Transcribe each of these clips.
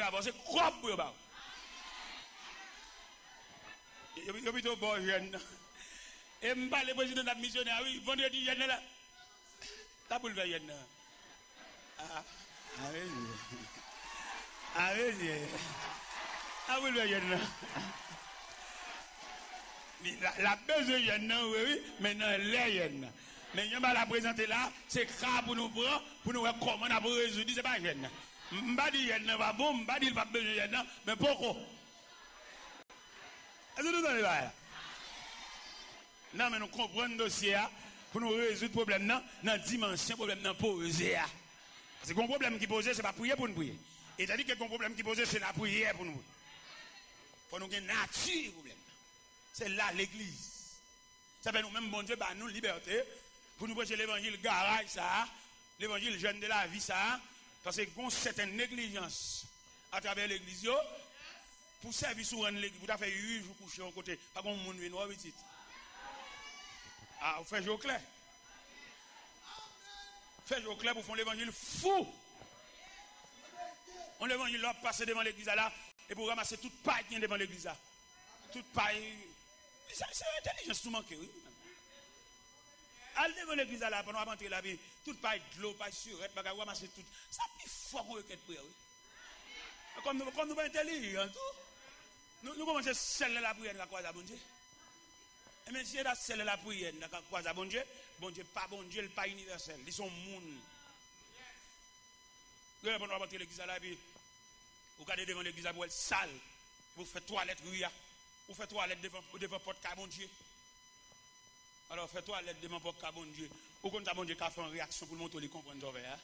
avancer, crop pour eux. Il y a plutôt bon jeune. Et je parle le président de la missionnaire, oui, vendredi, il y a là. T'as pour le faire, il y a ah, oui. Ah, oui. Ah, oui, il y a la besoin, il y a oui, maintenant, il y a mais je vais la présenter là, c'est grave pour nous prendre, pour nous voir comment on a résoudre, c'est pas jeune. Je ne vais pas dire qu'il pas bon, je ne vais pas dire qu'il pas besoin, mais pourquoi? Est-ce que nous allons là? Non, mais nous comprenons le dossier pour nous résoudre le problème dans la dimension, problème dans posé. Parce que le problème qui pose, ce n'est pas prier pour nous prier. Et c'est-à-dire que le problème qui pose, c'est la prière pour nous. Pour nous gagner nature, problème. C'est là l'église. Ça fait nous-mêmes, bon Dieu, bah, nous, liberté. Pour nous prêcher l'évangile garage, ça, l'évangile jeune de la vie, ça, parce qu'il y a une certaine négligence à travers l'église, pour servir sur l'église, vous avez fait 8 jours coucher en côté, pas comme monde vient voir petit. Ah, vous faites jour clair. Faites jour clair pour faire l'évangile fou. On l'évangile là, passer devant l'église là, et pour ramasser toute paille qui est devant l'église là. Toute paille. C'est intelligence tout manqué, oui. Allez devant l'église là, pendant qu'on rentrer la vie, toute paille de l'eau, paille surette, bagarre, ramasser tout. Ça plus fort qu'on requête prière, oui. Comme nous sommes intelligents, nous commençons à sceller la prière dans la croix à bon Dieu. Et même si on a scellé la prière dans la croix à bon Dieu, pas bon Dieu, pas universel. Ils sont monde. Pendant qu'on rentrer l'église là, vous regardez devant l'église là, vous êtes sale. Vous faites toilette, vous faites toilette devant porte à bon Dieu. Alors, fais-toi l'aide de mon porte à bon Dieu. Ou quand bon Dieu qui a fait une réaction pour montrer les comprendre.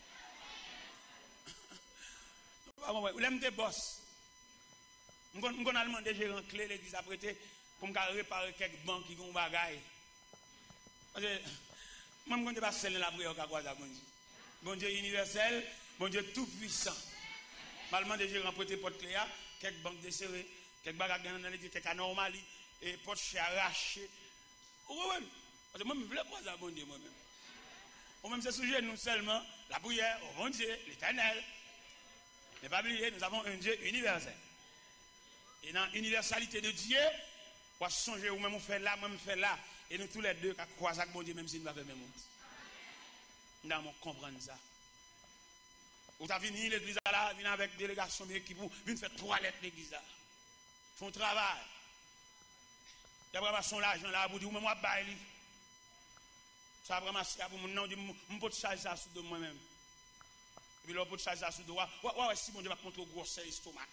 Vous l'aimez des boss. Je vais demander gérant clé l'église à prêter pour me réparer quelques banques qui ont des bagailles. Parce que moi, je ne vais pas sceller la prière à quoi ça, bon Dieu. Bon Dieu universel, bon Dieu tout puissant. Je vais demander gérant prêter porte clé, quelques banques desserrées, quelques bagages dans l'église, quelques anomalies, et porte chez arraché. Parce que moi, je ne veux pas ça, bon Dieu, moi-même. Moi-même, c'est sujet, nous seulement, la prière, au bon Dieu, l'éternel. Ne pas oublier, nous avons un Dieu universel. Et dans l'universalité de Dieu, on va songer, ou même on fait là, moi-même fait là. Et nous tous les deux, qui croisent avec bon Dieu, même si nous ne faisons pas même chose. Nous allons comprendre ça. Vous avez venu l'église là, venez avec délégation de l'équipe, venez faire toilette l'église là. Font travail. Il y a vraiment son argent là, pour dire, ou même moi, bailler. Ça va ramasser pour mon nom, je peux charger ça sous de moi-même. Et puis là, je peux charger ça sous de moi. Ouais, si mon Dieu va contre gros estomac.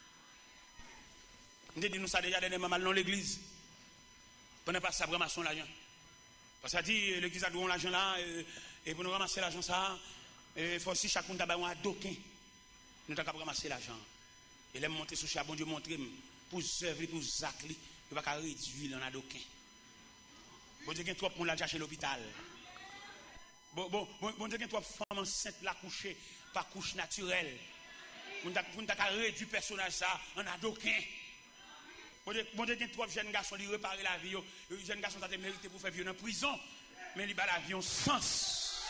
Je dis nous ça déjà dernièrement mal dans l'église. On n'a pas ça pour ramasser l'argent. Parce que dit l'église a donné l'argent là, et pour nous ramasser l'argent ça, il faut aussi chacun d'abord un doquin. Nous avons ramasser l'argent. Et là, monter sur chat, bon Dieu montrer pour servir, pour zacler, il va réduire dans un doquin. Bon Dieu, il y a trop de monde là chez l'hôpital. Bon Dieu, il y a trop de femmes enceintes là couchées, par couche naturelle. On a réduit le personnage ça en adoquin. Bon Dieu, il y a trop de jeunes garçons qui réparer la vie. Les jeunes garçons ont mérité pour faire vivre en prison, mais ils ont la vie en sens.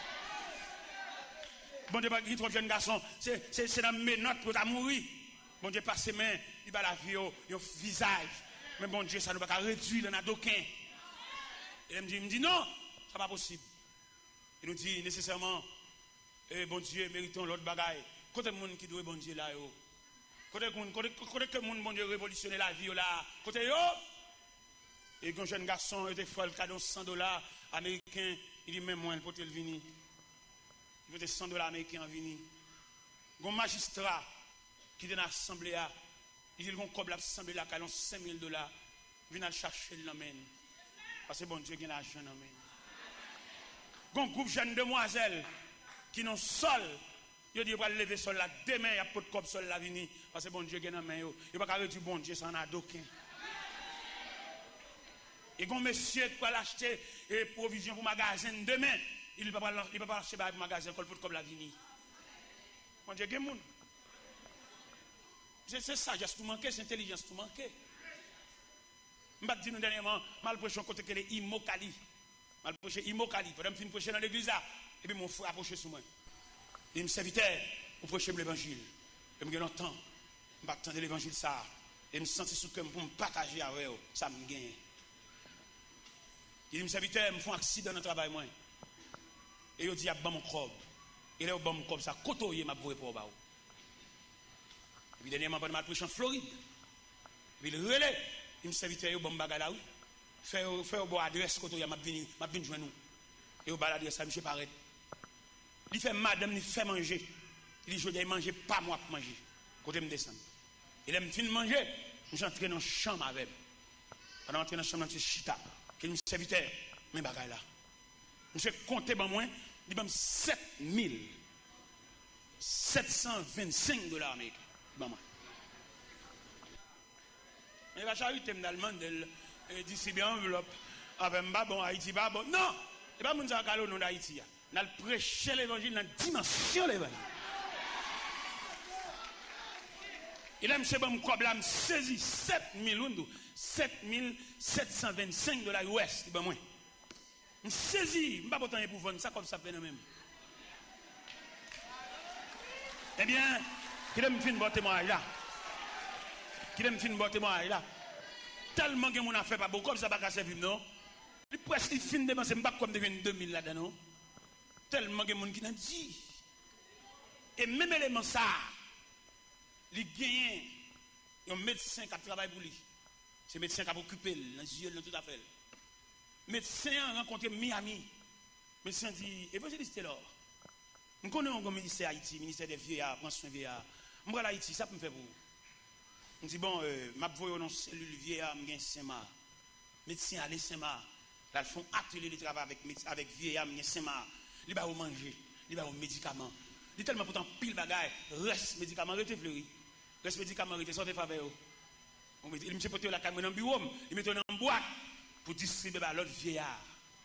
Bon Dieu, il y a trop de jeunes garçons, c'est dans mes notes pour mourir. Bon Dieu, pas ses mains, il a la vie au visage. Mais bon Dieu, ça ne va pas réduire dans adoquin. Et il me dit non, ça n'est pas possible. Il nous dit nécessairement, bon Dieu, méritons l'autre bagaille. Côté le monde qui doit bon Dieu là, côté que le monde bon Dieu révolutionner la vie là, côté yo. Et un jeune garçon était folle, cadeau $100 américains, il dit même moi, il peut le venir. Il peut $100 américains en venir. Un magistrat qui est dans l'assemblée, il dit qu'on coble l'assemblée là, qui a $5,000, il vient chercher l'amène. Parce que bon Dieu qui a l'argent dans main. Un groupe de jeunes demoiselles qui n'ont sol, ils disent qu'ils vont lever sol là, demain il y a pas de cop sol là venir. Parce que bon Dieu qui a dans main. Il va pas réduire bon Dieu sans adoquin. Et quand monsieur qui va l'acheter provision pour magasin demain, il ne peut pas acheter pour magasin pour comme la venir. Bon Dieu qui a monde. C'est ça, j'ai tout manqué, c'est intelligence tout manqué. Je vais dire dernièrement, mal prêché un côté que les Imokali. Mal prêché Imokali. Pendant que je prêcher dans l'église là, et puis mon frère a prêché sur moi. Il me serviteur pour prêcher l'évangile. Et je me longtemps. Je vais attendre l'évangile ça. Et je me sens sous cœur pour me partager avec eux. Ça me gagne. Il dit, mes serviteurs, ils me font un accident dans le travail. Moi. Et ils disent, il y a mon crobe. Et là, il comme ça, côtoyer ma voix pour eux. Et puis, dernièrement, je vais prêcher en Floride. Et puis, le relais, il me serviteurs, ils ont bagage là. Faire une bonne adresse, côtoyer, je vais joindre nous. Et au bas l'adresse, ça, monsieur paraît. Il fait madame, il fait manger. Il dit, je vais manger, pas moi pour manger. Côté me descendre. Et là, je finis de manger, je suis entré dans la chambre avec. Pendant entrer dans la chambre, je suis chita. Qui est un serviteur, mais bagaille là. Je suis compté par moi, il m'a 7,725 $. Bon, moi. Mais il va chariter dans le monde, il dit, c'est bien enveloppe. Avec moi, bon, Haïti, pas bon. Non! Et pas mon zakalo non d'Haïti. On a prêché l'évangile dans la dimension de l'évangile. Et là, monsieur, bon, je me saisi 7,725 $ US. Ben, moi. Je saisis, je ne sais pas pour vendre ça comme ça, même. Eh bien, qui me fait un bon témoignage là? Qui me fait un bon témoignage là? Tellement que mon affaire pas beaucoup, comme ça, pas servir, non? Il presque fin de dépenser, je ne sais pas comme devient 2000 là-dedans. Tellement que mon qui n'a dit. Et même élément ça, il gagne un médecin qui travaille pour lui. C'est un médecin qui a occupé dans les yeux, dans tout à fait. Le médecin a rencontré Miami. Le médecin dit, évangéliste là. Je connais un ministère Haïti, ministère des vieillards, prends soin des vieillards. Je vais à Haïti, ça peut me faire pour vous. Je dis, bon, je vais dans une cellule vieillard, je vais à Saint-Marc. Médecin allez Saint-Marc. Là, ils font atelier de travail avec vieillard, je vais à Saint-Marc. Ils vont manger, ils vont médicaments. Il tellement pourtant pile bagaille, reste médicaments, reste fleuri. Reste médicaments, reste sortez faveur. Il me fait porter la caméra dans le bureau, il met dans une boîte pour distribuer à l'autre vieillard.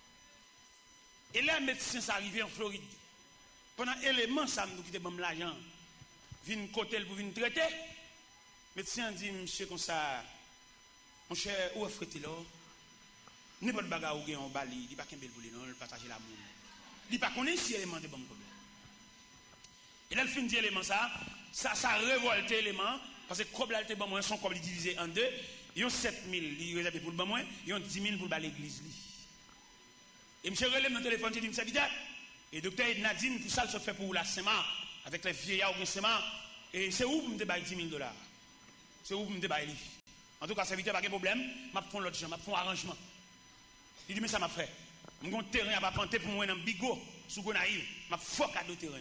Et là, le médecin s'est arrivé en Floride. Pendant l'élément, ça nous quitte bon l'argent. Vine côté pour venir traiter. Le médecin dit, monsieur, comme ça, mon cher, où est-ce là? N'importe bagarre ou gagne en bali, il n'y a pas qu'un bel boulot, non, il partage l'amour. Il n'y a pas qu'on ait si élément de bon problème. Et là, le fin d'élément, ça révolte l'élément, parce que comme là, bon, son comme divisé en deux, ils ont 7 000, ils réservent pour le bon, ils ont 10 000 pour l'église. Et monsieur relève dans le téléphone, il dit, monsieur Vidal, et docteur Nadine, tout ça, se fait pour la Saint-Marc, avec les vieillards au Saint-Marc, et c'est où vous me déballez 10 000 $? C'est où vous me déballez? En tout cas, ça évite pas de problème, je vais faire l'autre chose, je vais faire un arrangement. Il dit, mais ça m'a fait. Je vais terrain à planter pour moi dans Bigot, sous Gonaïve, je vais faire cadeau terrain.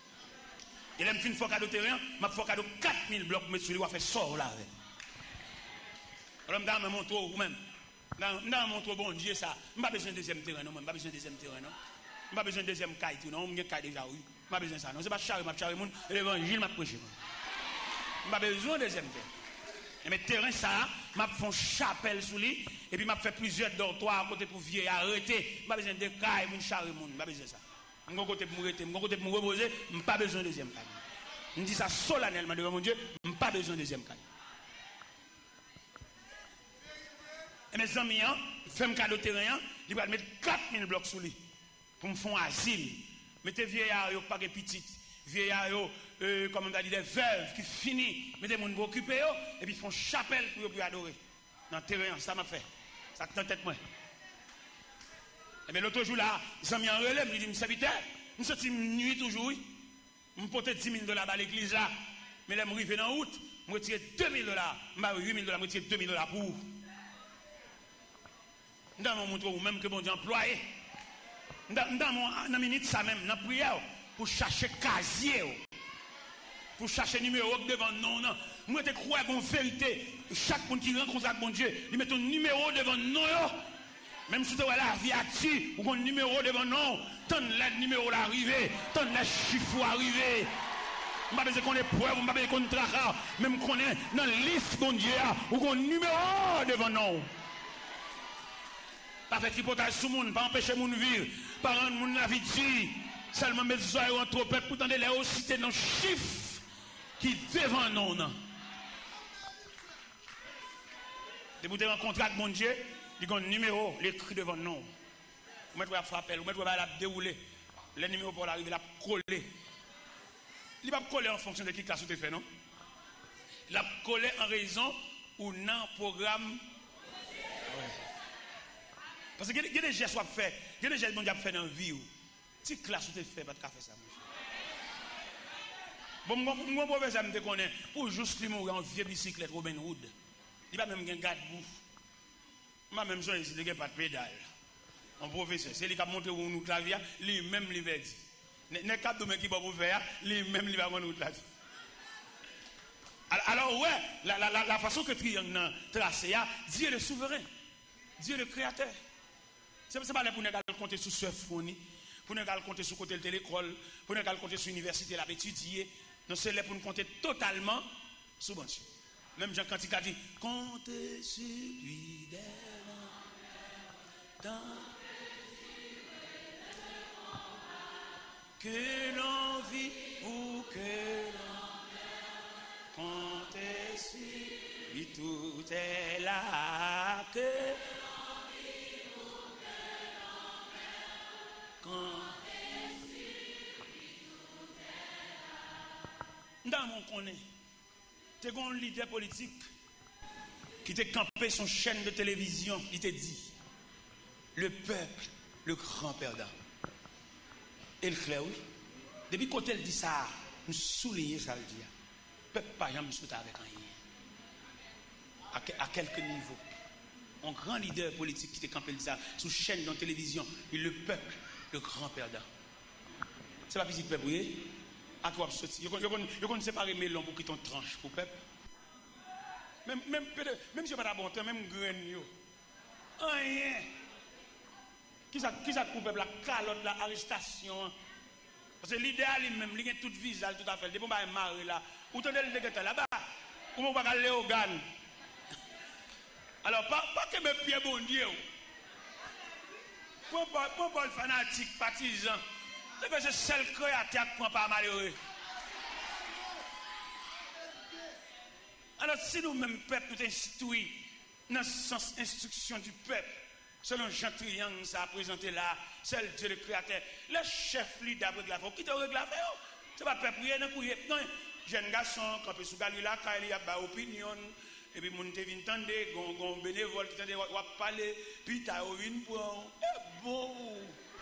Et là, je vais faire cadeau terrain, je vais faire cadeau 4 000 blocs, mais celui-là, je vais faire sort là. Alors, je vais montrer vous-même. Dans mon trop bon Dieu, ça. Je n'ai pas besoin de deuxième terrain, non. Je n'ai pas besoin de deuxième terrain, non. Je n'ai pas besoin de deuxième caille, non. Je n'ai pas déjà, oui. Je n'ai pas besoin de ça, non. Ce n'est pas charré, je charré, l'évangile m'a prêché. Je n'ai pas besoin de deuxième terrain. Mais terrain, ça, je fais une chapelle sous lui, et puis je fais plusieurs dortoirs à côté pour vieux arrêter. Je n'ai pas besoin de caille, je charré, je n'ai pas besoin de ça. Je n'ai côté pour me arrêter, je côté pour me reposer, je n'ai pas besoin de deuxième caille. Je dis ça solennellement devant mon Dieu, je n'ai pas besoin de deuxième caille. Et mes amis, je fais un cadeau terrain, je vais mettre 4 000 blocs sous lui pour me faire un asile. Mettez vieillards, pas de petites, vieillards, comme on a dit, des veuves qui finissent, mettez mon pour occuper, et puis ils font chapelle pour pouvoir adorer. Dans le terrain, ça m'a fait. Ça tient tête moi. Et bien l'autre jour là, ils ont mis en relais, ils disent, serviteur, je suis sorti nuit toujours, je me portais 10 000 $ à l'église là, mais là, je suis arrivé en août, je retire 2 000 $, je 8 000 $, je retire 2 000 $ pour vous. Dans mon montre ou même que bon Dieu employé. Dans mon minute ça même, dans la prière, pour chercher casier, pour chercher numéro devant non. Moi je crois en vérité, chaque monde qui rencontre avec mon Dieu, il met un numéro devant non. Même si tu as la vie à tu, ou un numéro devant non, tant le numéro l'arrivée, tant le chiffre arrivé. Je ne sais pas qu'on est preuve, je ne sais pas qu'on est traquant, même qu'on est dans la liste mon Dieu, ou un numéro devant non. Pas faire tripotage sur le monde, pas empêcher le monde de vivre, pas rendre le monde la vie de seulement mettre les oreilles entre peuple pour tenter les citer dans le chiffre qui devant nous. De vous rencontrer avec mon Dieu, il y a un numéro, l'écrit devant nous. Vous mettez la frappe, vous mettez la dérouler. Le numéro pour l'arriver, la coller. Il ne va pas coller en fonction de qui classe vous fait, non? La coller en raison ou non programme. Parce que il y a des gestes à faire, il y a des gestes à faire dans la vie. Si classe ou te fait, pas de faire ça. Bon, mon professeur me connaît pour juste lui mourir en vieille bicyclette Robin Hood. Il va même un garde-boue. Moi même ça ici, il n'y a pas de pédale. Mon professeur, c'est lui qui a monté au nous clavier, lui-même lui va dire. N'est pas de qui va vous faire, lui-même lui va nous clavier. Alors ouais, la façon que triangle tracé, Dieu est le souverain, Dieu est le créateur. C'est pas là pour nous compter sur ce fourni, pour nous compter sur côté de l'école, pour nous compter sur l'université, là étudier. Non, c'est là pour nous compter totalement sur bon Dieu. Même Jean Cantique a dit, comptez sur lui dans que l'on vit ou que l'on comptez sur lui, tout est là que l'on vit ou que l'on comptez sur lui, tout est là. Dans mon connaît, tu as un leader politique qui t'a campé son chaîne de télévision, il t'a dit, le peuple, le grand perdant. Et le clair, oui. Depuis quand elle dit ça, nous soulignons ça le dire. Le peuple pas jamais souhaité avec rien. À quelques niveaux. Un grand leader politique qui t'a campé dit ça, sous chaîne dans la télévision, et le peuple, le grand perdant. C'est pas petit peuple, oui. À quoi sortir? Vous connaissez séparer melon pour quitter une tranche pour le peuple. Même si je pas d'abord, même graine, rien. Qui ça coupe la calotte, la arrestation? Parce que l'idéal lui-même, il a tout visage, tout à fait. Depuis qu'on va marrer là, ou tenez le dégueulasse là-bas, ou on va aller au GAN. Alors, pas que mes pieds bon Dieu. Pour le fanatique, partisan, c'est que c'est seul créateur qui ne prend pas malheureux. Alors, si nous-mêmes, peuple, nous instruisons dans le sens instruction du peuple, selon Jean Triangle, ça a présenté là, c'est le Dieu le créateur. Le chef leader avec la voix, qui te règle la voix, c'est pas peuple, non, jeune garçon, quand tu es sous Galila, quand il y a une opinion, et puis mon te vient tendre, gon bénévole qui tente va parler, puis tu as une pour bon.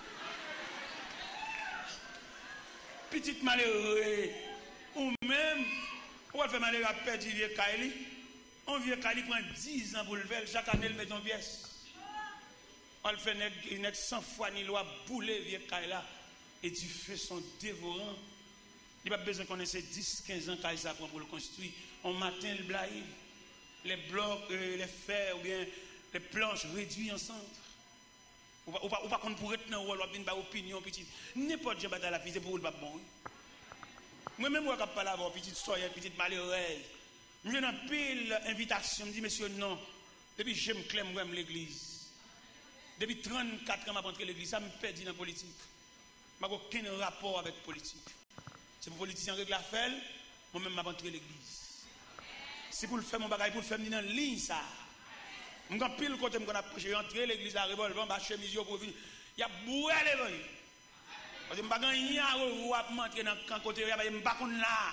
Petite malheureux, ou même, on va faire malheureux à perdre du vieux Kaili. Un vieux Kaili prend 10 ans pour le faire, chaque année il met en pièce. On le fait une 100 fois ni loi bouler vieux Kaila et tu fais son dévorant. Il n'a pas besoin de connaître 10-15 ans quand il s'apprend pour le construire. On matin le blaye, les blocs, les fers ou bien les planches réduits ensemble. Ou pas qu'on pourrait être dans le rôle, ou bien opinion petite. N'importe quoi dans la vie, c'est pour le pas bon. Moi-même, je ne parle pas avoir petite soeur, petite malheureuse. Je n'ai pile invitation, je dis, monsieur, non. Depuis que j'aime clair, j'aime l'église. Depuis 34 ans, je rentré l'église, ça me perdit dans la politique. Je n'ai aucun rapport avec la politique. C'est pour les politiciens qui règle la faire, moi-même, je rentré l'église. C'est pour le faire mon bagage, pour le faire dans la ligne, ça. Je suis pile côté, je suis rentré l'église à revolver, je suis chemise pour venir. Il y a boué l'évangile. Parce que je ne suis pas rentrer dans le côté, je ne suis pas là.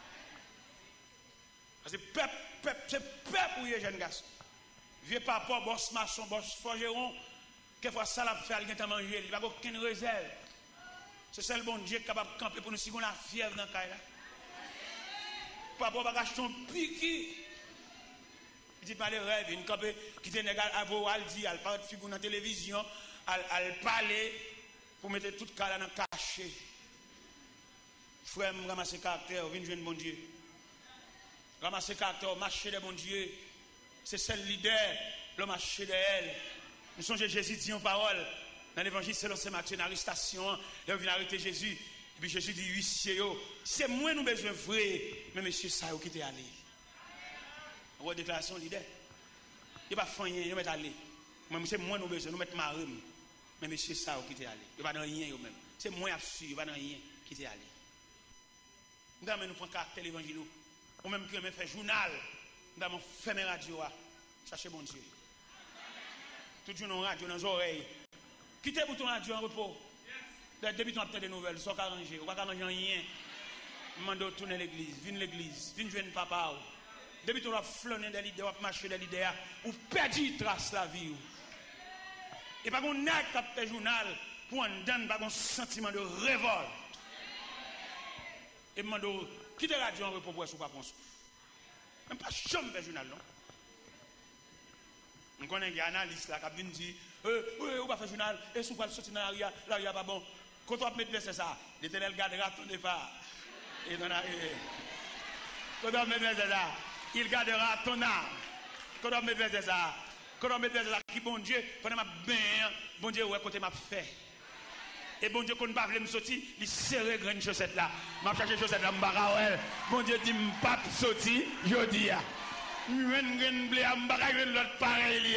Parce que c'est peuple pour les jeunes garçons. Vieux papa, boss maçon, boss forgeron, quelquefois ça l'a fait, il a mangé, il n'a aucune réserve. C'est ça le bon Dieu capable de camper pour nous si on a fièvre dans le cas. Papa va acheter un piquet. Il dit, pas les rêves, une camper qui était négal à vous, elle dit, elle parle de figure dans la télévision, elle parle pour mettre tout le cas dans le cachet. Frère, je ramasse le caractère, viens jouer bon Dieu. Ramasser le caractère, marcher de bon Dieu. C'est celle leader, le marché de elle. Nous sommes Jésus dit en parole. Dans l'évangile, selon Saint Matthieu, dans l'arrestation, il vient arrêter Jésus. Et puis Jésus dit, huissier, c'est moi nous besoin vrai, mais monsieur, ça, qui était allé. On voit déclaration leader. Il va faire rien, il va aller. C'est moi nous besoin, nous mettre marre. Mais monsieur, ça, qui était allé. Il va dans rien, même. C'est moi absolu, il va dans rien, qui était allé. Nous prenons caractère l'évangile. Ou même qui fait journal. Nous avons fait mes radios. Cherchez bon Dieu. Tout le jour, nous radio dans les oreilles. Quittez pour ton radio en repos. Depuis ton des nouvelles, soit arrangé. On va pas arranger rien. Mando tourner l'église. Viens l'église. Viens jouer papa. Depuis que tu as flâné dans l'idée, tu as marché dans l'idée, ou perdu trace la vie. Et pas qu'on a fait journal pour en donner un sentiment de révolte. Et je demande, qui te radio en repos pour pas qu'on souffre? Même pas chambre de journal, non? On connaît un analyste là qui vient dire, oui, on va faire journal, et si on va sortir dans l'arrière, pas bon. Quand on va mettre ça, l'Éternel gardera ton départ. Et quand on va mettre ça, il gardera ton âme. Quand on va mettre ça, qui bon Dieu, pendant ma bien, bon Dieu, ouais, côté m'a fait. Et bon Dieu, quand on ne va pas me sortir, il serre grande chaussette là. Je cherche chaussette là, je bon Dieu dit, je pas sortir, je dis, l'autre pareil.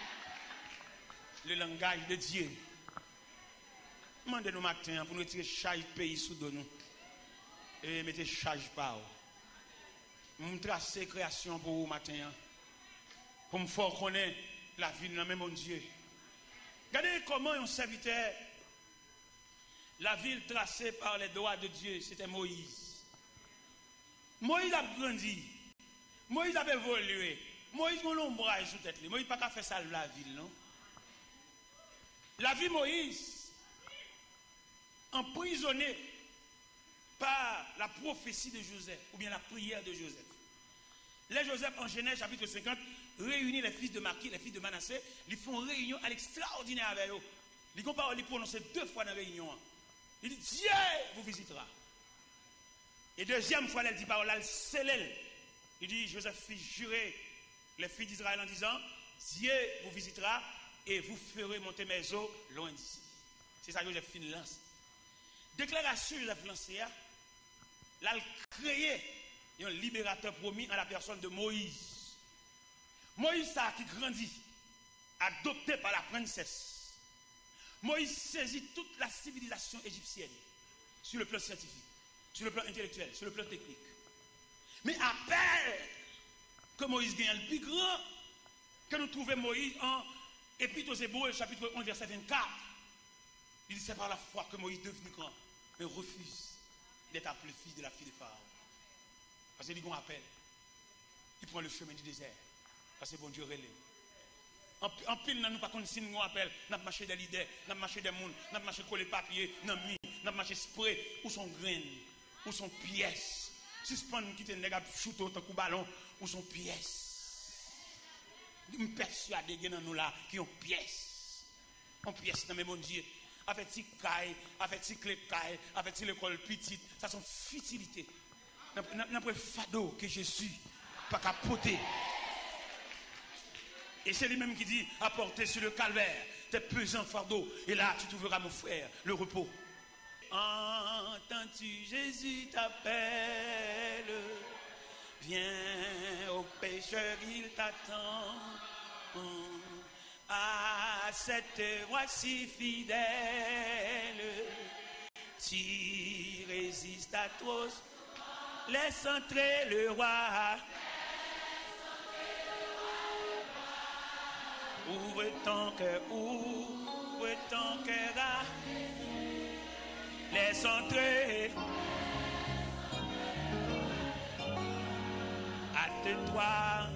Le langage de Dieu. Demandez-nous matin pour nous retirer chaque pays sous nous. Et mettez charge par vous. Je trace création pour vous matin. Pour me faire connaître la vie de même mon Dieu. Regardez comment un serviteur, la ville tracée par les doigts de Dieu, c'était Moïse. Moïse a grandi. Moïse a évolué. Moïse a l'ombrage sous tête. Moïse n'a pas fait ça la ville, non? La vie Moïse, emprisonné par la prophétie de Joseph, ou bien la prière de Joseph. Les Joseph, en Genèse, chapitre 50, réunit les fils de Marquis, les fils de Manassé, ils font réunion à l'extraordinaire avec eux. Ils prononcent 2 fois dans la réunion. Il dit, Dieu vous visitera. Et deuxième fois, elle dit parole, elle scelle. Il dit, Joseph fit jurer les filles d'Israël en disant, Dieu vous visitera et vous ferez monter mes eaux loin d'ici. C'est ça que Joseph fin lance. Déclaration Joseph lancée, là, il créé un libérateur promis en la personne de Moïse. Moïse, ça qui grandit, adopté par la princesse. Moïse saisit toute la civilisation égyptienne sur le plan scientifique, sur le plan intellectuel, sur le plan technique. Mais après que Moïse gagne le plus grand, que nous trouvons Moïse en Épître aux Hébreux, chapitre 11, verset 24, il dit c'est par la foi que Moïse est devenu grand, mais refuse d'être appelé fils de la fille de Pharaon. Parce qu'il dit qu'on appelle. Il prend le chemin du désert. Parce que bon Dieu relève. En pile, nous pas si nous appelle, nous avons marché des leaders, nous avons marché des mondes, nous avons marché coller papier, nous avons marché spray, où sont graines, où sont pièces. Suspend qui te nègre shoot autant coup ballon, où sont pièces. Nous persuadés que nous là qui ont pièces. En pièces dans mes bon Dieu. Avec si caille, avec si clé caille, avec si l'école petite, ça sont futilités. N'a pas fado que Jésus pas capoter. Et c'est lui-même qui dit apporter sur le calvaire tes pesants fardeaux. Et là, tu trouveras, mon frère, le repos. Entends-tu, Jésus t'appelle. Viens au pécheur, il t'attend. À cette voix si fidèle, tu résistes à tous. Laisse entrer le roi. Ouvre ton cœur, ouvre ton cœur. Laisse entrer. Hâte-toi.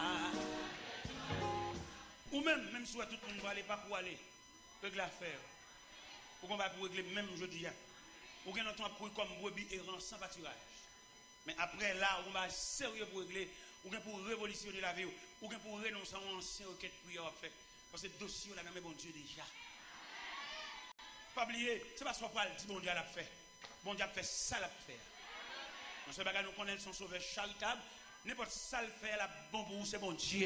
Ou même si tout le monde va aller, pas pour aller, régler l'affaire. Ou qu'on va pour régler même aujourd'hui. Ou qu'on entend pour comme brebis errant sans pâturage. Mais après là, on va sérieux pour régler, ou bien pour révolutionner la vie, ou bien pour renoncer à un ancien requête prière à faire. Parce que le dossier, on a même bon Dieu déjà. Pas oublier, c'est pas ce qu'on dit bon Dieu l'a fait. Bon Dieu a fait ça l'a fait. Dans ce bagage, nous connaissons son sauveur charitable. N'importe ça le fait, la bon pour vous, c'est bon Dieu.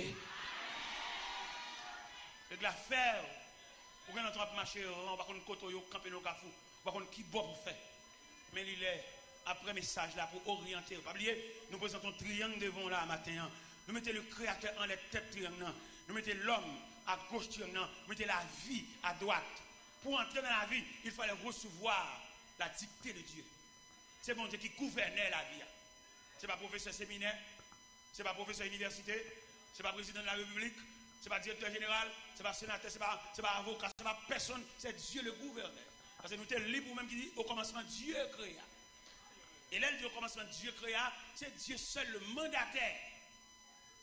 Et de la faire, ou bien on va marcher, on va contre côté, on va camper nos cafous, on va contre qui bon pour faire. Mais il est. Après message là pour orienter. Pas oublier, nous présentons un triangle devant là matin. Nous mettons le créateur en les têtes triangle. Nous mettons l'homme à gauche triangle. Nous mettons la vie à droite. Pour entrer dans la vie, il fallait recevoir la dictée de Dieu. C'est bon Dieu qui gouvernait la vie. C'est pas professeur séminaire, c'est pas professeur université, c'est pas président de la République, c'est pas directeur général, c'est pas sénateur, c'est pas avocat, c'est pas personne, c'est Dieu le gouverneur. Parce que nous sommes libres même qui dit au commencement Dieu créa. Et là, au commencement, Dieu créa, c'est Dieu seul le mandataire.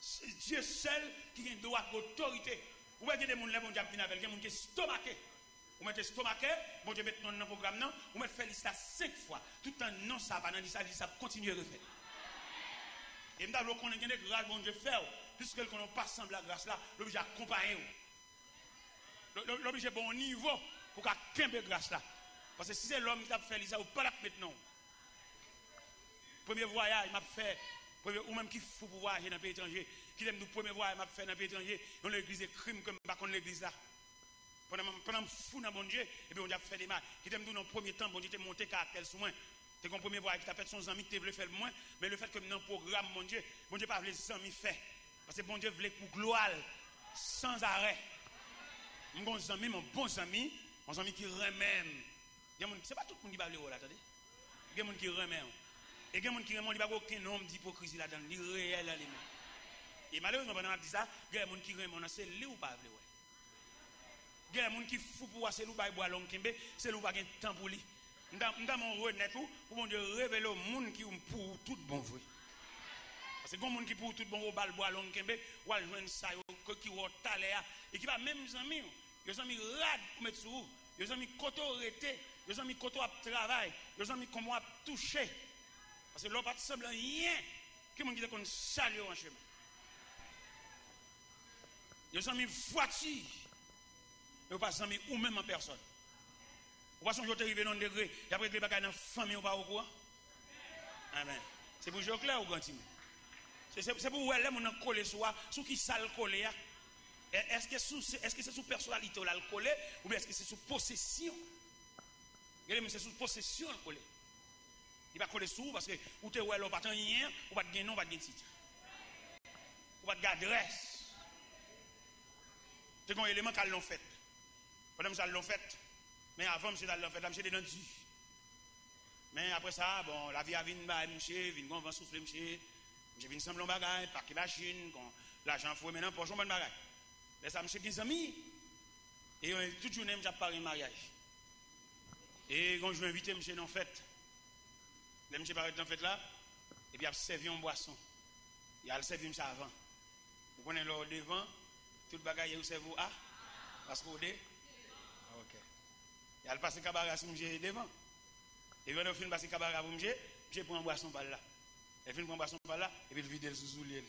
C'est Dieu seul qui a le droit d'autorité. Vous voyez des gens qui ont des gens qui sont stomaqués. Vous mettez stomaqué, bon Dieu met dans le programme, vous mettez fait ça 5 fois. Tout un non, ça va dans ça continue à refaire. Et nous avons connaître des grâces, bon Dieu fait, puisque nous n'avons pas semblé la grâce là, l'obligé d'accompagner. L'obligé bon niveau pour qu'il y ait grâce là. Parce que si c'est l'homme qui a fait ça, vous ne pouvez pas maintenant. Premier voyage, m'a fait, ou même qui faut pour voyager dans le pays étranger, qui aime le premier voyage, m'a fait dans le pays étranger, dans l'église de crime comme pas contre l'église là. Pendant fou dans mon Dieu, et puis on a fait des mal. Qui t'aime dans le premier temps, bon Dieu, t'es monté caractère sur moi. C'est ton premier voyage qui t'a fait son ami, tu voulais faire le moins, mais le fait que dans le programme, mon Dieu pas voulu les amis faire. Parce que bon Dieu voulait pour gloire, sans arrêt. Mon bon ami, mon ami qui remet. C'est pas tout le monde qui va le là, attendez. Il y a des gens qui remet. Et il y a des gens qui remet, il n'y a aucun nom d'hypocrisie là-dedans, il est réel là. Et malheureusement, pendant que je dis ça, il y a des gens qui remet, c'est lui ou pas. Il y a des gens qui font pour c'est lui qui boit l'homme c'est lui qui a un temps pour lui. Dans mon renet pour mon Dieu révéler au monde qui pour tout bon vrai. Parce que quand monde qui pour tout bon bal bois l'homme ou al joindre ça qui au taléa et qui va même amis, les amis rad pour mettre sur les amis koto arrêté, les amis koto à travail, les amis comment toucher. Parce que l'on pas semble rien qui monde qui qu'on salue en chemin. Les amis voiture ne pas amis ou même en personne. Vous pensez que vous arrivé dans un degré, et après que les bagages dans la famille ou pas au courant? Amen. C'est pour jouer clair ou continue? C'est pour vous, là, on a collé sur qui ça le collé. Est-ce que c'est sous personnalité ou le collé, ou bien est-ce que c'est sous possession? Regardez, c'est sous possession le collé. Il va coller sous parce que vous êtes là, vous pas rien, vous pas de nom, vous pas de titre. Vous pas de adresse. C'est un élément qu'elles l'ont fait. Pendant ça, l'ont fait. Mais avant, monsieur, l'ont fait, monsieur, dans Dieu. Mais après ça, bon, la vie a vu, monsieur, vient qu'on va souffler, monsieur. Monsieur vient sembler un bagage, parquer machine, l'argent fouet maintenant pour jouer un bagage. Mais ça, monsieur, 15 amis. Et toute journée, j'ai parlé de mariage. Et quand je vais inviter monsieur dans la fête, le monsieur paraît dans la fête là, et puis il a servi une boisson. Il a servi monsieur avant. Vous connaissez là devant, tout le bagage, il servi à, parce que vous dites, ok. Il a passé cabaret sur monsieur devant. Et quand il a fini de passer cabaret pour monsieur, monsieur prend une boisson par là. Il finit de prendre une boisson par là, et puis il vide le sous-soulier.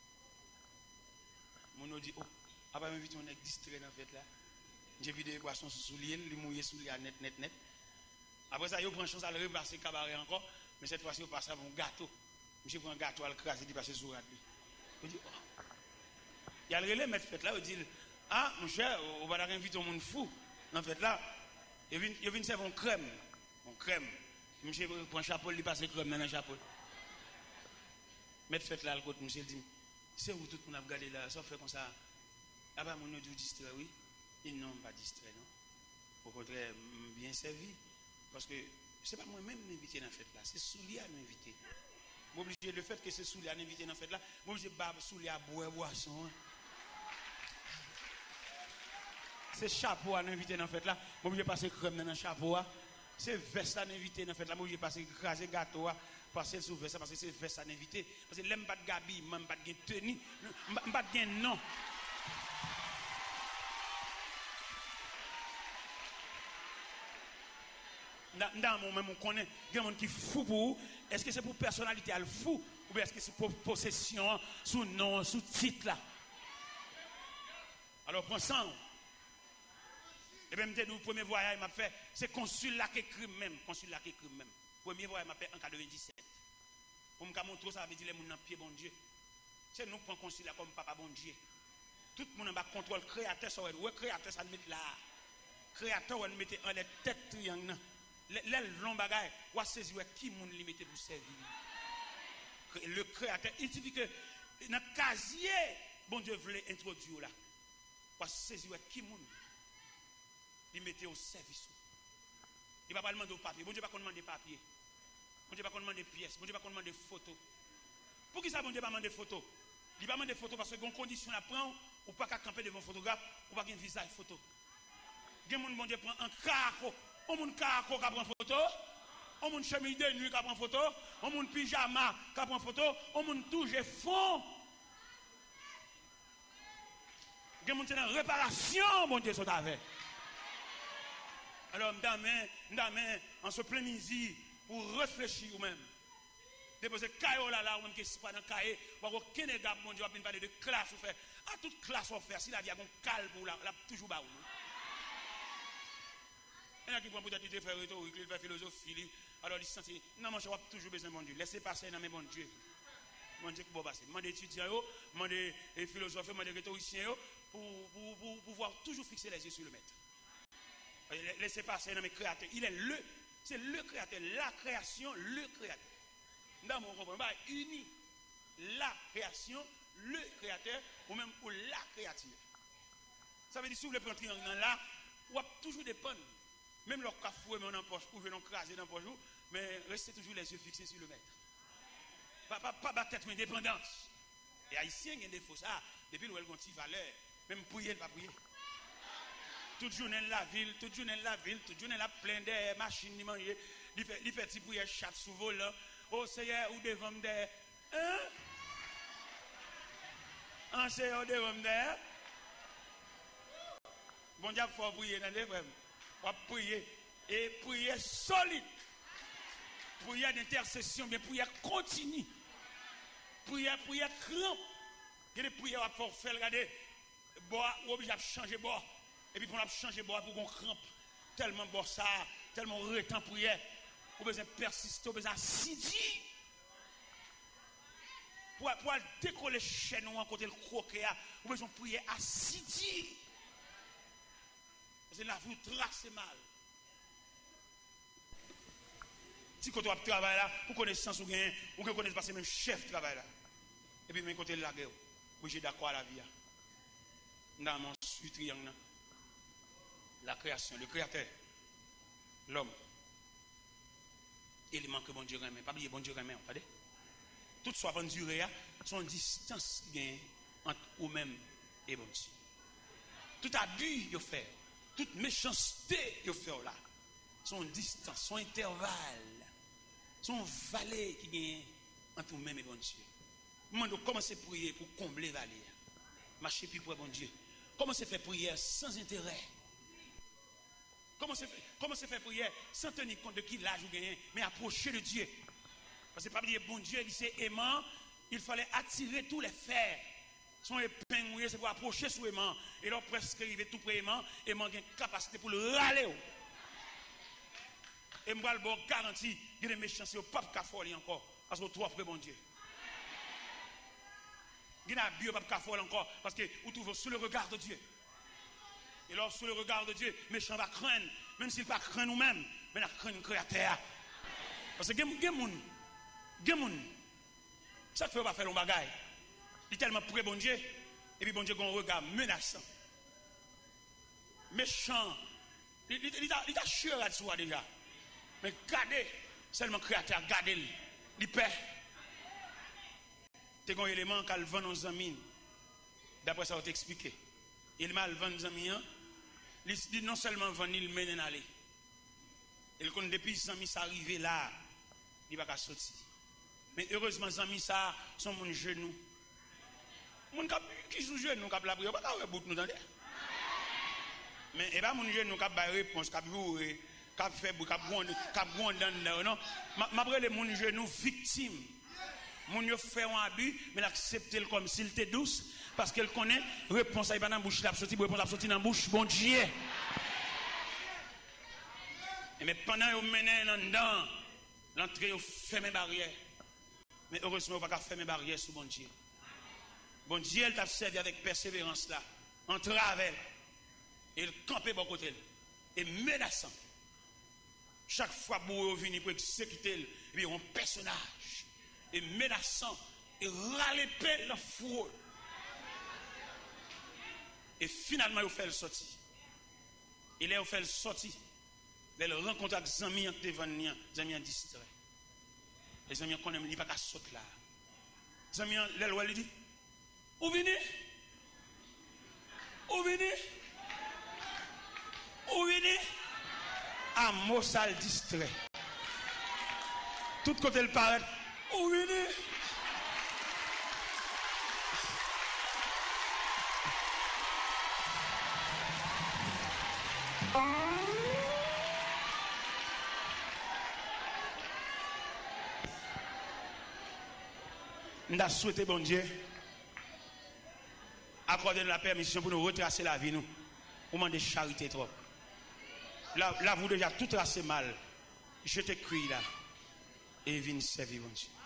Mon dit, oh, après m'inviter on est distrait dans la fête là. J'ai vidé les boissons sous-soulier, il mouillé sous les net. Après ça, il prend chance à le repasser cabaret encore, mais cette fois-ci, il passe à un gâteau. Monsieur prend un gâteau à le craser, il passe sur lui. Il dit, oh. Il y a le relais, mais fête là, il dit, ah, mon cher, on va inviter un monde fou. En fait là, il vient servir une crème. Une crème. Monsieur prend un chapeau, il passe crème dans le chapeau. Mais fête là, le côté, monsieur dit, c'est où tout le monde a regardé là, ça fait comme ça. Ah ben, mon audio distrait, oui. Et non, pas distrait, non. Au contraire, bien servi. Parce que ce n'est pas moi-même m'inviter dans la fête là, c'est Soulia à m'inviter. M'obliger le fait que c'est Soulia à m'inviter dans la fête là, m'obliger Soulia à boire boisson. C'est chapeau à m'inviter dans la fête là, m'obliger passer crème dans le chapeau. C'est veste à m'inviter dans la fête là, m'obliger passer craser gâteau, passer sous veste parce que c'est veste à m'inviter. Parce que l'aime pas de gabi, même pas de tenue, pas de non. Dans mon même on connaît des gens qui fou pour vous. Est-ce que c'est pour personnalité à le fou ou bien est-ce que c'est pour possession sous nom sous titre là? Alors prends ça. Et bien le premier voyage m'a fait c'est consul là qui écrit même premier voyage m'a fait en 97 pour me montrer ça veut dire les gens dans pied bon Dieu. C'est nous prend consul là comme papa bon Dieu. Tout le monde en bas contrôle créateur ça ouais créateur ça met là. Créateur on mettait en les têtes triangle. Les longs bagages, on saisir qui moun li mette pour servir. Le créateur, il dit que dans le casier, bon Dieu voulait introduire là. On saisir qui moun li mette au service. Il ne va pas demander au papier. Bon Dieu va pas demander papier. Bon Dieu va pas demander pièces. Bon Dieu va pas demander photos. Pour qui ça bon Dieu va demander photos? Il va demander photos parce que une condition à prendre, ou pas qu'à camper devant un photographe, ou pas qu'un visage photo. Il y a bon Dieu prend un carreau. On moun carco qui prend photo, on moun chemise de nuit qui prend photo, on moun pyjama qui prend photo, on moun touche fond. Que mon Dieu, réparation, mon Dieu, sont avec. Alors, m'dame, en ce plein midi, pour réfléchir ou même. Déposer caillou là, ou même qui n'est pas dans le cahier, ou aucun égard, mon Dieu, va parler de classe ou faire. À toute classe on fait, si la vie a un calme pour la toujours bas. Il y en a qui prennent peut-être de faire rhétorique, il fait philosophie, alors il se sent, non, moi je vais toujours besoin de mon Dieu. Laissez passer dans mes bons Dieu. Mon Dieu qui va passer. Demandez étudiants, demandez philosophes, demandez rhétoriciens, pour pouvoir toujours fixer les yeux sur le maître. Laissez passer dans mes créateurs. C'est le créateur, la création, le créateur. Dans mon comprendre, uni la création, le créateur, ou même pour la créature. Ça veut dire si vous voulez prendre un triangle là, vous avez toujours dépendre. Même leur cafoué, mais on en poche, ou venons craser dans le jour, mais restez toujours les yeux fixés sur le maître. Pas battre mais dépendance. Et haïtien, il y a des défauts ça. Depuis nous, elle a une valeur. Même prier, elle va prier. Toute journée la ville, toute journée la plein de machines, il mange, il fait petit prier chat sous volant. Oh Seigneur, ou devant me dire, hein? En Seigneur, devant me dire. Bon Dieu, il faut prier dans les frères. Il faut prier. Et prier solide. Prière d'intercession, mais prière continue. Prière crampe. Il y a des prières à faire, regardez, bois, ou obligé de changer bois. Et puis pour changer bois, pour qu'on crampe. Tellement bois ça, tellement retent prière. Ou besoin de persister, ou besoin d'assidu. Pour décoller chez nous, en côté le croquet, ou besoin de prier assidu. Parce que la vie trace mal. Si quand tu travailles là, pour connaissance ou bien, ou que connaissez pas même chef travail là. Et puis, même côté de la guerre, oui, j'ai d'accord à la vie. Dans mon triangle, la création, le créateur, l'homme. Et il manque bon Dieu remet. Pas oublier bon Dieu remet, vous voyez? Tout soit bonne durée, son distance entre vous-même et bon Dieu. Tout abus, vous fait. Toute méchanceté, vous fait là. Son distance, son intervalle. Son valet qui gagne entre nous-mêmes et bon Dieu. Nous commencer à prier pour combler valet. Marcher plus pour bon Dieu. Commencez à faire prière sans intérêt. Commencez à faire prière sans tenir compte de qui l'âge vous gagnez, mais approcher de Dieu. Parce que pas dire bon Dieu, il c'est aimant, il fallait attirer tous les fers. Son épingle, c'est pour approcher sous aimant. Et là, presque arriver tout près aimant, aimant a une capacité pour le râler. Et moi, le bon garantie, il y a des méchants, c'est au pape qui a folie encore. Parce que vous trouvez bon Dieu. Il y a un pape qui a folie encore. Parce que vous trouvez sous le regard de Dieu. Et alors, sous le regard de Dieu, méchant va craindre. Même s'il ne va pas craindre nous-mêmes, mais il va craindre le créateur. Parce que il y a des gens. Ça fait pas faire un bagaille. Il est tellement près bon Dieu. Et puis bon Dieu a un regard menaçant. Méchant. Il a chieur là-dessus déjà. Mais gardez, seulement créateur, gardez-le. Il paie. Tu as un élément qu'elle vend aux amis. D'après ça, on t'explique. Il m'a vendu aux amis. Il dit non seulement vendre, il mène à aller. Et quand depuis les amis sont arrivés là, il ne va pas sortir. Mais heureusement, les amis sont mon genou. Mon qui sous genou, qui la prière, pas de bout nous dans mais et pas mon genou qui a réponse, qui a joué. Cap fait cap bon dans non m'a brûlé mon genou victime mon yo fait un abus mais l'accepter comme s'il était douce parce qu'elle connaît réponse à pas dans bouche la sorti réponse la sorti dans bouche bon Dieu mais pendant yo mené dedans l'entrée yo fermer barrière mais heureusement on pas fermer barrière sur bon Dieu elle t'a servi avec persévérance là en travers et il campait bon côté et menaçant. Chaque fois que vous venez pour exécuter, il y a un personnage et menaçant et râler dans le four. Et finalement, il fait le sortir. Il a fait le sortir. Il rencontre avec les amis devant les amis distraits. Les amis connaissent, il n'y a pas qu'à sauter là. Les amis, il dit où venez? Où venez? Où venez? À Mossal distrait. Tout côté le paraît. Où venez? Nous avons souhaité, bon Dieu, accorder la permission pour nous retracer la vie, nous. Pour demander charité trop. Là, vous déjà tout tracé mal. Je te crie là. Et viens servir, bon Dieu.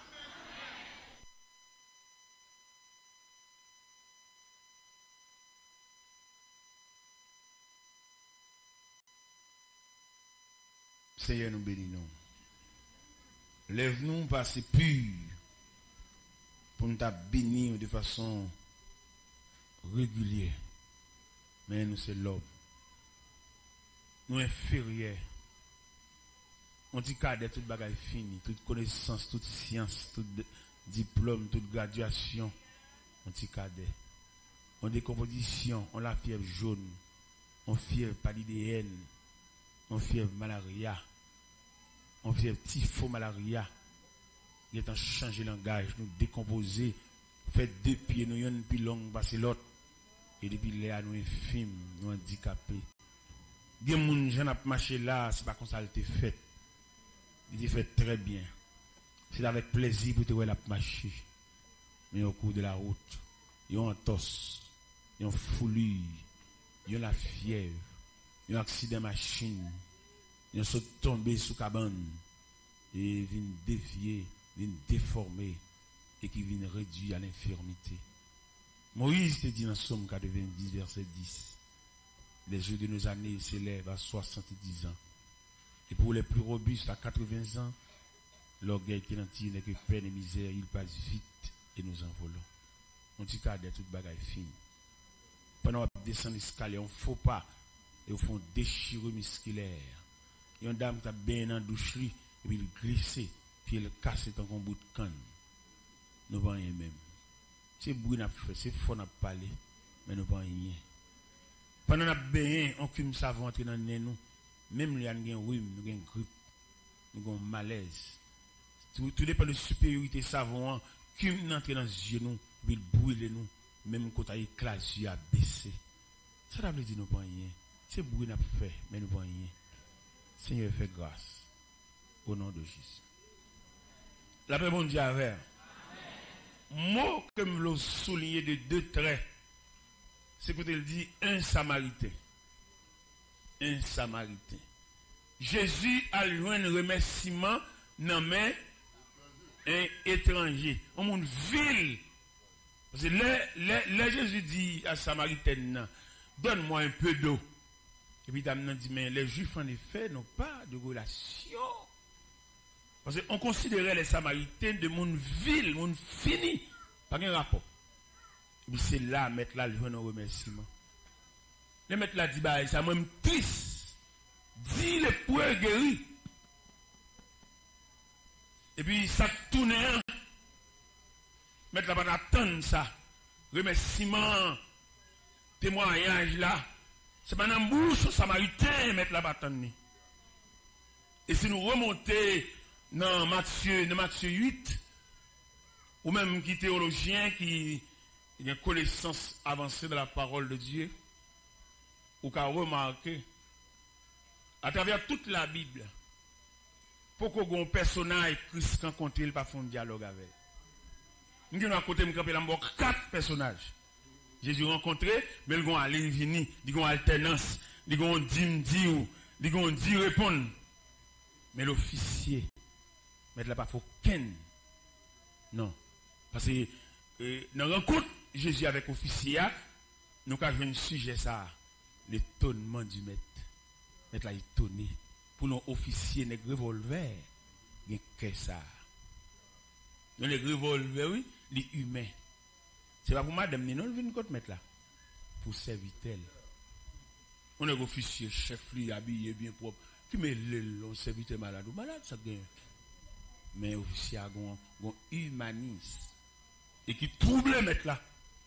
Seigneur, nous bénissons. Lève-nous par ces purs pour nous bénir de façon régulière. Mais nous, c'est l'homme. Nous inférieurs. On dit cadet, toute bagaille finie, toute connaissance, toute science, tout diplôme, toute graduation. On dit cadet. On décomposition, on la fièvre jaune, on fièvre paludéenne, on fièvre malaria. On fait typho malaria. Il est en changer langage, nous décomposer, fait deux pieds, nous yon plus long passer l'autre. Et depuis là, nous infime, nous handicapés. Des gens qui ont marché là, c'est pas comme ça qu'il était fait. Il était fait très bien. C'est avec plaisir pour te voir la marcher. Mais au cours de la route, ils ont un tosse, ils ont foulure, ils ont la fièvre, ils ont un accident de machine. Ils sont tombés sous cabane et viennent dévier, viennent déformer et qui viennent réduire à l'infirmité. Moïse te dit dans Somme 90, verset 10, les jours de nos années s'élèvent à 70 ans. Et pour les plus robustes à 80 ans, l'orgueil qui n'en n'est que peine et misère, il passe vite et nous envolons. On dit qu'à toute bagaille fine. Pendant qu'on descend l'escalier, on ne faut pas et au fond déchirer musculaire. Il y a une dame qui a bien dans la douche, et puis il glisse, puis il casse dans un bout de canne. Nous ne rien même. C'est bruit n'a fait, c'est fort n'a parlé, mais nous ne rien. Pendant qu'on a bien, on cume savon entrer dans le nez nous. Même les gens qui ont rhume, nous avons grippe, nous avons malaise. Tout dépend de la supériorité savon, cume entrer dans les yeux nous, puis il brûle nous, même quand il éclate, il a baissé. Ça veut dire nous ne rien. C'est bruit n'a fait, mais nous ne rien. Seigneur, fais grâce. Au nom de Jésus. La paix bon Dieu avec. Mot que je veux souligner de deux traits. C'est que il dit un Samaritain. Un Samaritain. Jésus a eu un remerciement dans main un étranger. Un monde ville. Parce que là, Jésus dit à Samaritain, donne-moi un peu d'eau. Et puis, Damien dit, mais les Juifs, en effet, n'ont pas de relation. Parce qu'on considérait les Samaritains de monde ville, monde fini. Pas de rapport. Et puis, c'est là, mettre là, le jour de remerciement. Le mettre là, dit, bah, ça même triste. Dit les poètes guéris. Et puis, ça tourne. Mettre là, pas attendre ça. Remerciement, témoignage là. C'est pas dans la bouche samaritain mettre la bataille. Et si nous remontons dans Matthieu 8, ou même qui théologien qui a une connaissance avancée de la parole de Dieu, ou qui a remarqué, à travers toute la Bible, pourquoi un personnage Christ rencontre, il pas faire un dialogue avec. Nous avons à côté de 4 personnages. Jésus rencontré, mais ils vont aller venir, ils vont alternance, ils vont dire, ils vont dire répondre. Mais l'officier, mais là pas faut ken. Non. Parce que dans la rencontre Jésus avec l'officier, nous avons un sujet ça, l'étonnement du maître. Maître là étonné. Pour nos officiers, les revolvers, il y a que ça. Dans les revolvers, oui, les humains. C'est pas pour madame, non, le vient mettre là. Pour serviteur. On est officier, chef, lui, habillé bien propre. Qui met le serviteur malade ou malade, ça gagne. Mais officier a un humanisme. Et qui trouble mettre là.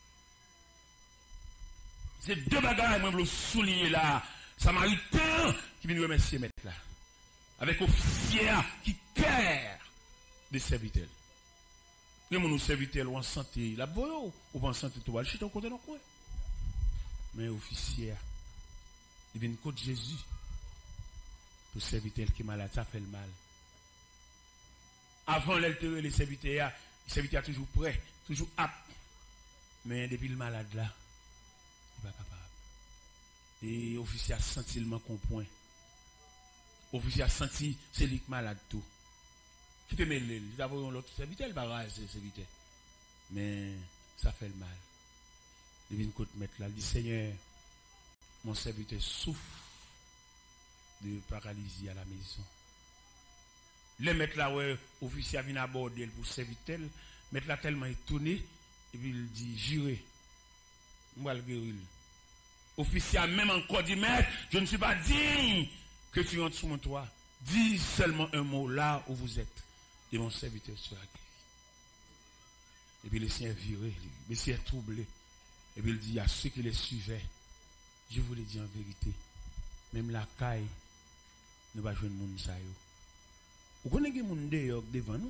C'est deux bagages, moi, je veux souligner là. Samaritain qui vient remercier mettre là. Avec officier qui care des serviteurs. Il y a des serviteurs en santé, la boyo, ou pas en santé, tu vas le chiter au côté de quoi. Mais officier, il vient contre Jésus. Pour serviteur qui est malade, ça fait le mal. Avant l'altérer, les serviteurs toujours prêts. toujours apte. Mais depuis le malade là, il n'est pas capable. Et l'officier a senti le manque au point. L'officier a senti c'est lui qui est malade tout. Qui te met le il a voulu l'autre serviteur, il va pas c'est serviteur. Mais ça fait le mal. Il vient de mettre là, il dit Seigneur, mon serviteur souffre de paralysie à la maison. Le mettre là, ouais, officier vient aborder pour serviteur, mettre là tellement étonné, et puis il dit j'irai. Moi le guérir. Officier a même encore dit maître, je ne suis pas digne que tu entres sous mon toit. Dis seulement un mot là où vous êtes, et mon serviteur sera guéri. Et puis le Seigneur viré, le Seigneur troublé. Et puis il dit à ceux qui les suivaient, je vous le dis en vérité, même la caille ne va jouer le monde ça. Vous connaissez les gens devant nous?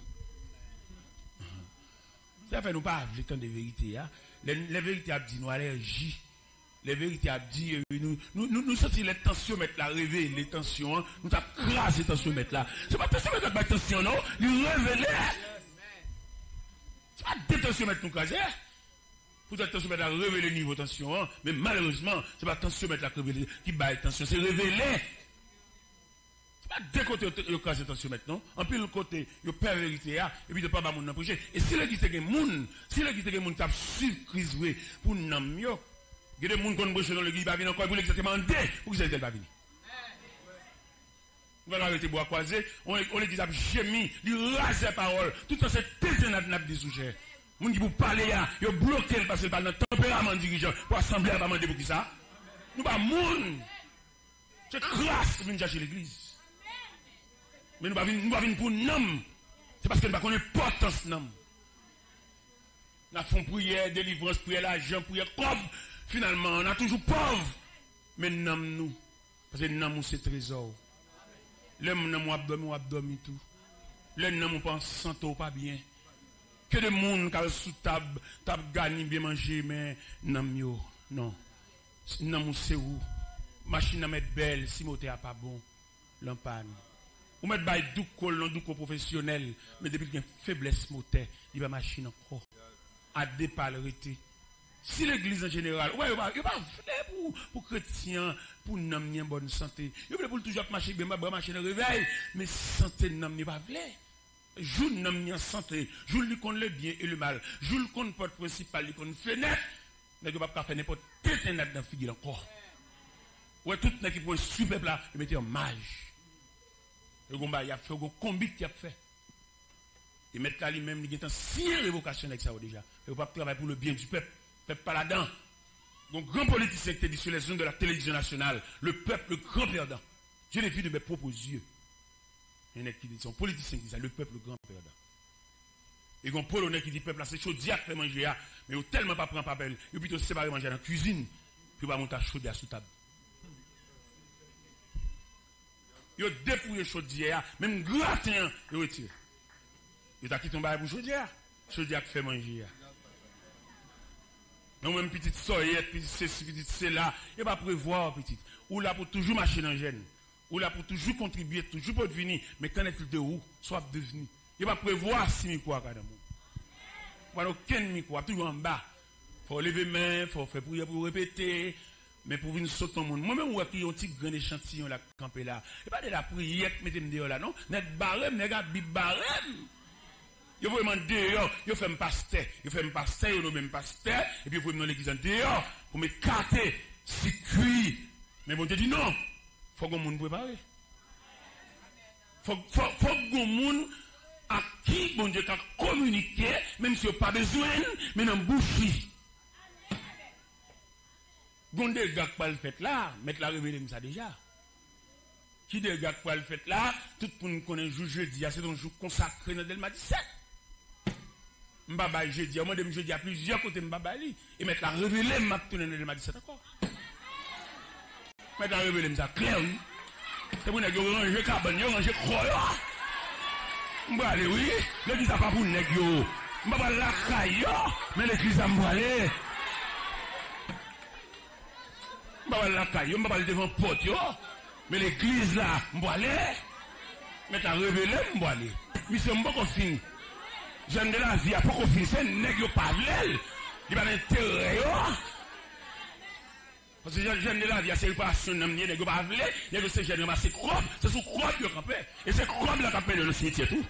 Ça fait nous pas le temps de vérité. Les vérités a dit nous allergies. Les vérités a dit nous sentons les tensions mettre la réveil, les tensions, nous avons crasé les tensions mettre là. C'est pas tension mettre la tension non, nous révéler. C'est pas des tensions mettre nous craser. Pour être tension mettre la révéler niveau tension, mais malheureusement, c'est pas tension mettre la révéler qui baille tension, c'est révéler. C'est pas deux côtés de craser tension maintenant. En plus le côté, il perd vérité et puis de pas mon projet. Et si l'église est moun, si l'église est moun t'a suivre crise pour nam yo. Il y a des gens qui ont brûlé dans l'église, ils viennent encore pour exactement deux, pour qu'ils ne pas venir. On va arrêter de boire croiser, on l'église a gémi, il rase la parole, tout ça c'est téténat des sujets. Les gens qui vous parlent, ils ont bloqué parce que par le tempérament dirigeant, pour assembler à pas demander pour qui ça. Nous pas moun. C'est classe de venir chercher l'église. Mais nous pas venir pour nom. C'est parce que nous ne connaissons pas l'importance nom. Nous avons prière, délivrance, prière, l'argent, prière, comme. Finalement, on a toujours pauvre. Mais nous, parce que nous, c'est trésor. L'homme n'a pas dormi tout. L'homme n'a pas santé pas bien. Que de monde qui sous table, gagné bien manger, mais non, non. Non, c'est où? Machine à mettre belle, si moteur n'est pas bon, l'empanne. Ou mettre bail douco professionnel, mais depuis qu'il y a une faiblesse moteur, il va machine encore. À dépalerité. Si l'église en général, il va pour chrétiens, pour nous amener en bonne santé. Il va pour toujours marcher bien, marcher dans le réveil, mais santé nous n'est pas vrai. Joue nous amener en santé, joue lui qu'on le bien et le mal, joue le qu'on porte principal, qu'on fenêtre, mais il va pas faire n'importe quel ténèbre dans la figure encore. Ouais, tout le qui pour super là, il mettait en mage. Le gomba, il a fait un combat qu'il a fait. Et mettre là lui-même, il a une si révocation avec ça déjà. Il ne va pas travailler pour le bien du peuple. Peuple pas là-dedans. Donc, grand politicien qui dit sur les zones de la télévision nationale, le peuple, le grand perdant. Je l'ai vu de mes propres yeux. Il y en a qui disent, son politicien qui dit ça, le peuple, le grand perdant. Et il y a un polonais qui dit, peuple, là, c'est chaud, diable fait manger, mais il tellement pas prendre papel, il plutôt séparer manger dans la cuisine, puis il va monter chaud sous table. Il a dépouillé chaudière, même gratin, il retire. Il a quitté un bail pour chaudière qui fait manger. Non, même petite soyette, petite ceci, petite cela, il va prévoir, petite. Ou là pour toujours marcher dans le gène. Ou là pour toujours contribuer, toujours pour devenir. Mais quand est-il de où, soit devenu. Il va prévoir si mi quoi, quand même. Voilà, aucun mi quoi, toujours en bas. Il faut lever main, il faut faire prière pour répéter. Mais pour venir sauter au monde. Moi-même, où il y a un petit grand échantillon là, campé là. Et pas de la prière, mettez-moi dehors là, non? Net barème, net bib barème. Vous pouvez me dehors, vous faites un pasteur, vous même pasteur, et puis vous pouvez me l'église en dehors, pour me carter, c'est cuit. Mais bon Dieu dit non, il faut que le monde prépare. Il faut que le monde à qui bon Dieu a communiqué, même si vous n'avez pas besoin, mais dans la bouche. Bon Dieu qui pas le fait là, mettre la révélation ça déjà. Qui de gars qui le fait là, tout le monde connaît le jour jeudi, c'est un jour consacré dans Delma 17. Mbaba jeudi, moi je dis à plusieurs côtés Mbaba li et mettre la révélée m'a tourner dans Delma 17 encore. Mettre la révélée ça clair oui. C'est pour nèg yo ranger cabane, yo ranger croix. M'ba aller oui, l'église a pas pour nèg yo. M'ba la caille mais l'église a m'ba aller. M'ba la caille, m'ba aller devant porte yo. Mais l'église là, m'ba aller. Mettre la révélée m'ba aller. Monsieur m'ba qu'on fini. Jeune de la vie, à pourquoi finir, nèg yo pas vle. Il va l'intérêt. Parce que jeune de la vie, c'est pas son nom, nèg yo pas vle, nèg yo c'est jeune, c'est crob, c'est sous crob yo campé. Et c'est crob la campé dans le cimetière tout.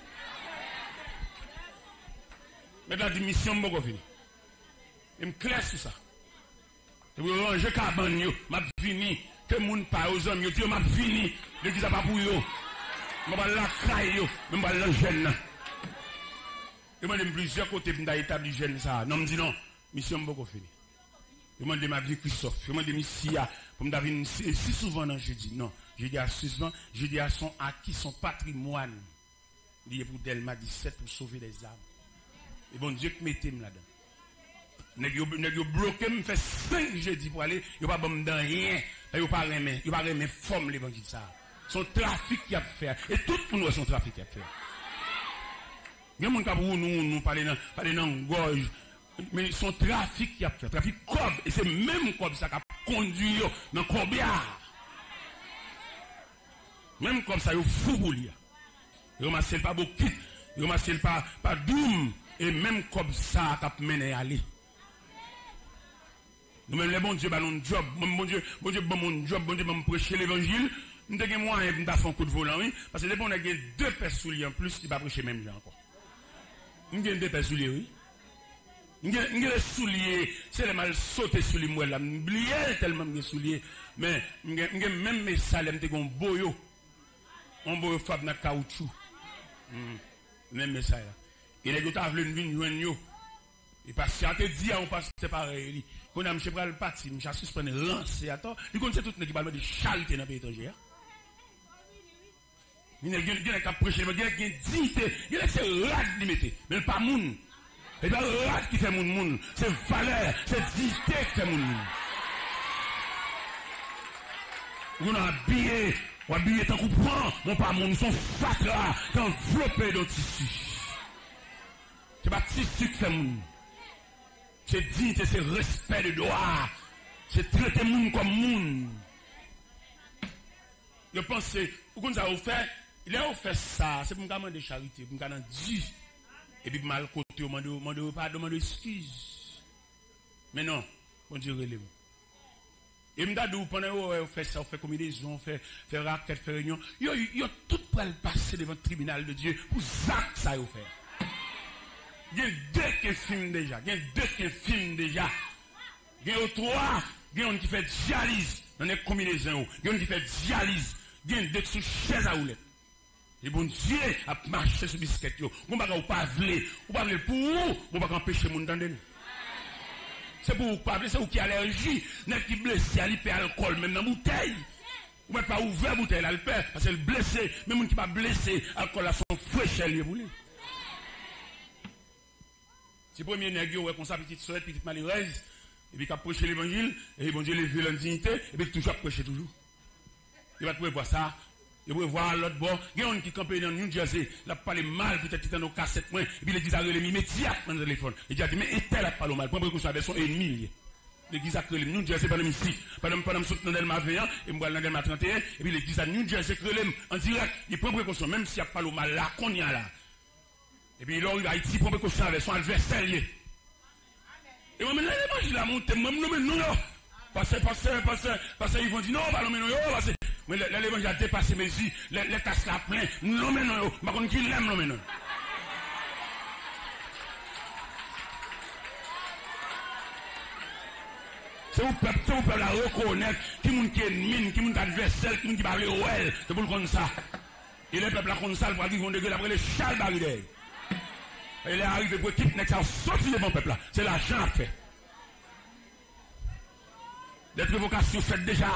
Maintenant, la mission m'a fini. Il me clair sur ça. Et vous ranger cabane yo, m'a fini. Que moun pa aux hommes, yo m'a fini. L'église a pas pour yo. M'a pas la caille yo, m'a pas la jeune. Je m'a dit plusieurs côtés pour établir jeune ça. Non, me dit non, mission m'a fini. Je m'a dit ma vie Christophe. Je m'a dit Missia pour me venir si souvent non, je dis non. Je dis à souvent, je dis à son acquis son patrimoine. Il est pour Delma 17 pour sauver les âmes. Et bon Dieu, mettez-moi là-dedans. Nèg yo bloqué me fait 5 jeudi pour aller, yo pas bon dans rien. Yo pas remet forme l'évangile ça. Son trafic qui a fait et tout pour nous son trafic qui a fait. Gen moun ka pour nous parler dans gorge, mais son trafic qui a fait, trafic cob et c'est même cob ça qui a conduit dans Kobia. Même comme ça yo fou pour lui. Yo ramasse pas beaucoup, yo ramasse pas doum. Et même comme ça, cap mené aller. Nous même les bons Dieu, bon job, bon Dieu, bon mon job, bon Dieu, bon prêcher l'évangile. Nous avons moi, nous avons fait un coup de volant, oui. Parce que les bons, on a 2 paires souliers en plus, qui ne prêcher même gens encore. Nous avons 2 paires souliers, oui. Nous avons les souliers, c'est les mal sauté sur les mouelles, là. Nous oublions tellement les souliers. Mais nous avons même mes salem, nous avons un boyo. Un boyo fab dans caoutchouc. Même mes salem. Et les gars veulent venir joindre. Et parce que tu dis on passe c'est pareil. Quand on a monsieur pral parti, monsieur suspendre lancer à toi, il connaît tout qui parle de charité dans pays étranger. Il y a quelqu'un qui a prêché, il y a quelqu'un qui dignité, il y a c'est rad qui mettait, mais pas moun. Et pas rad qui fait moun, c'est valeur, c'est dignité qui fait moun. On a habillé tant qu'on prend, mon pas moun, son sac là, enveloppé dans tissu. C'est pas tissu qui fait moun. C'est dignité, c'est respect de droit. C'est traiter moun comme moun. Je pense que, vous avez offert, il a offert ça, c'est pour me demander charité, pour me demander Dieu. Et puis, mal côté, on demande pardon, on demande excuse. Mais non, on dit relève. Et me dit, pendant que vous faites ça, vous faites combinaison, vous faites raquette, vous faites réunion, vous avez tout pour le passer devant le tribunal de Dieu pour ça que ça vous fait. Il y a 2 qui filment déjà. Il y a 2 qui filment déjà. Il y a 3 qui fait dialyse dans les combinaisons. Il y a qui fait dialyse. Il y a 2 qui sont chaises à rouler. Et bon Dieu a marché sur biscuit. Vous ne pouvez pas vler. Vous ne pouvez pas pour vous. Vous ne pouvez pas empêcher les gens d'entendre. C'est pour vous pas vler. C'est vous qui avez allergie. N'est qui blessé à l'hyper alcool, même dans la bouteille. Vous ne pouvez pas ouvrir la bouteille à le père. Parce que le blessé, même les qui ne sont pas blessé, alcool à son fraîche, il est boulé. Si le premier nègre ouais comme ça petite soeur petite malheureuse et puis qu'a prêcher l'évangile et bon Dieu les vieux dignité et puis toujours prêcher toujours. Il va pouvoir voir ça, il va voir l'autre bord, il y a un qui campait dans New Jersey, l'a parlé mal peut-être dans nos cassettes moins et puis l'église a relé immédiatement dans le téléphone. Il a dit mais était a parlé mal, prendre précaution avec son ennemi. L'église a relé New Jersey pendant ici, pendant soutenir Delma 21 et moi dans Delma 31 et puis l'église a New Jersey relé en direct, il prend précaution même s'il a parlé mal là qu'on y a là. Et puis, il arrive à Haïti pour précaution avec son adversaire. Et moi, maintenant, l'évangile a monté, moi, non, parce qu'ils vont dire, non, pas non, parce que l'évangile a dépassé mes yeux, les casques à plein, non, non, par contre, qui l'aime, non. C'est vous peuple la reconnaître, qui est ennemi, qui est adversaire, qui parle ouais, c'est pour le comme ça. Et les peuples la comme ça, ils vont dégueuler après les châles barrières. Il est arrivé pour équipe, ça sorti devant le peuple là. C'est l'argent à faire. Des révocations faites déjà.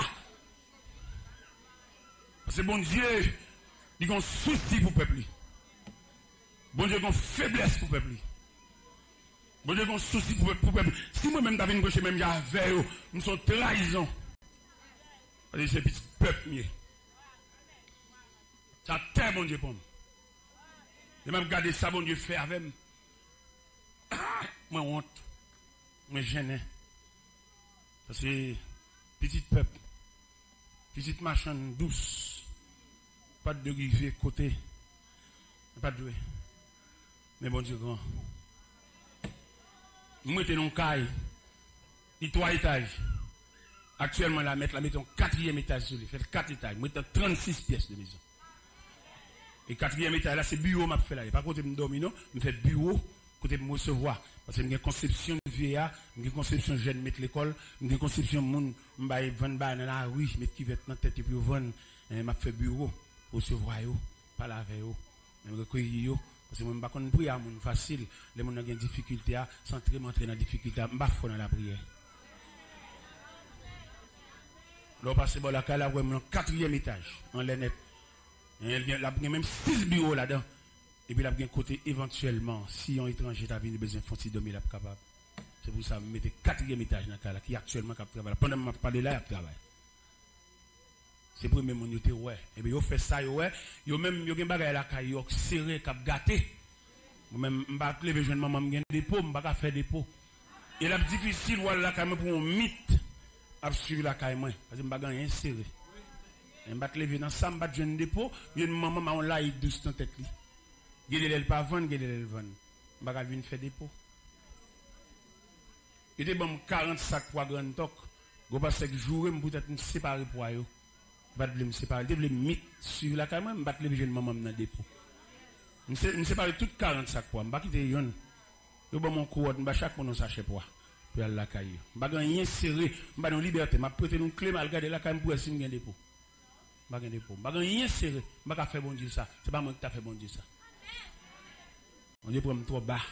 Parce que bon Dieu, il a un souci pour le peuple. Bon Dieu, il a une faiblesse pour le peuple. Bon Dieu, il a un souci pour le peuple. Si moi-même, David, je même j'avais, nous sommes trahison. Parce que c'est petit peuple mieux. Ça terre, bon Dieu, pour moi. Et même garder ça, bon Dieu, fait avec moi. Moi, honte. Moi, gêné. Parce que, petit peuple, petite machine douce, pas de rivière côté, pas de. Mais bon Dieu grand. Nous mettons une caille, il 3 étages. Actuellement, la mettons 4e étage sur lui, fait 4 étages. Nous mettons 36 pièces de maison. Et 4e étage, là, c'est bureau m'a fait là. Pas côté me dormir, non, je fais bureau, côté me recevoir. Parce que j'ai une conception de vieillard, une conception de jeune mettre l'école, une conception de monde, m'baye vendre dans la rue, mettre qui va être dans tête et puis vendre, m'a fait bureau, recevoir yo, parler avec yo, même recueillir yo. Parce que moi, je ne sais pas prier à mon facile. Les gens qui ont des difficultés, sans entrer dans la difficulté, je ne sais pas dans la prière. Là, parce que la cale a vraiment 4e étage, en l'air. Il y a même 6 bureaux là-dedans. Et puis, il y a un côté éventuellement, si un étranger a besoin de faire 6 2000, il est capable. C'est pour ça que je mets 4e étage dans la cale qui est actuellement capable. Pendant que je parle là, il travaille. C'est pour même mon yoté ouais et bien yo fait ça yo ouais yo même yo gen bagay la kay yo serré cap gâté moi même m'pa lever jeune maman m'gen dépôt m'pa faire dépôt et la difficile wala la kay pour un mythe à suivre la kay moi parce que m'pa rien serré m'pa lever dans ça m'pa jeune dépôt une maman m'a on là il douce dans tête li gèle elle pas vendre gèle elle vendre m'pa venir faire dépôt il était bon 40 sacs pour grand toc go pas 5 jours me peut-être me séparer pour yo pas de me séparer, de me mettre sur la caméra, me battre les jeunes maman dans le dépôt. Me séparer toutes 40 sacs poids, me pas quitter yon. Yo bon mon courant, me chaque mon sachet poids. Puis aller la caille. Me pas rien serré, me pas dans liberté, m'a prêter une clé, m'a regarder la caméra pour essayer de dépôt. Pas gain dépôt. Me pas rien serré, me pas faire bon Dieu ça. C'est pas moi qui t'a fait bon Dieu ça. On Dieu prend trop bas.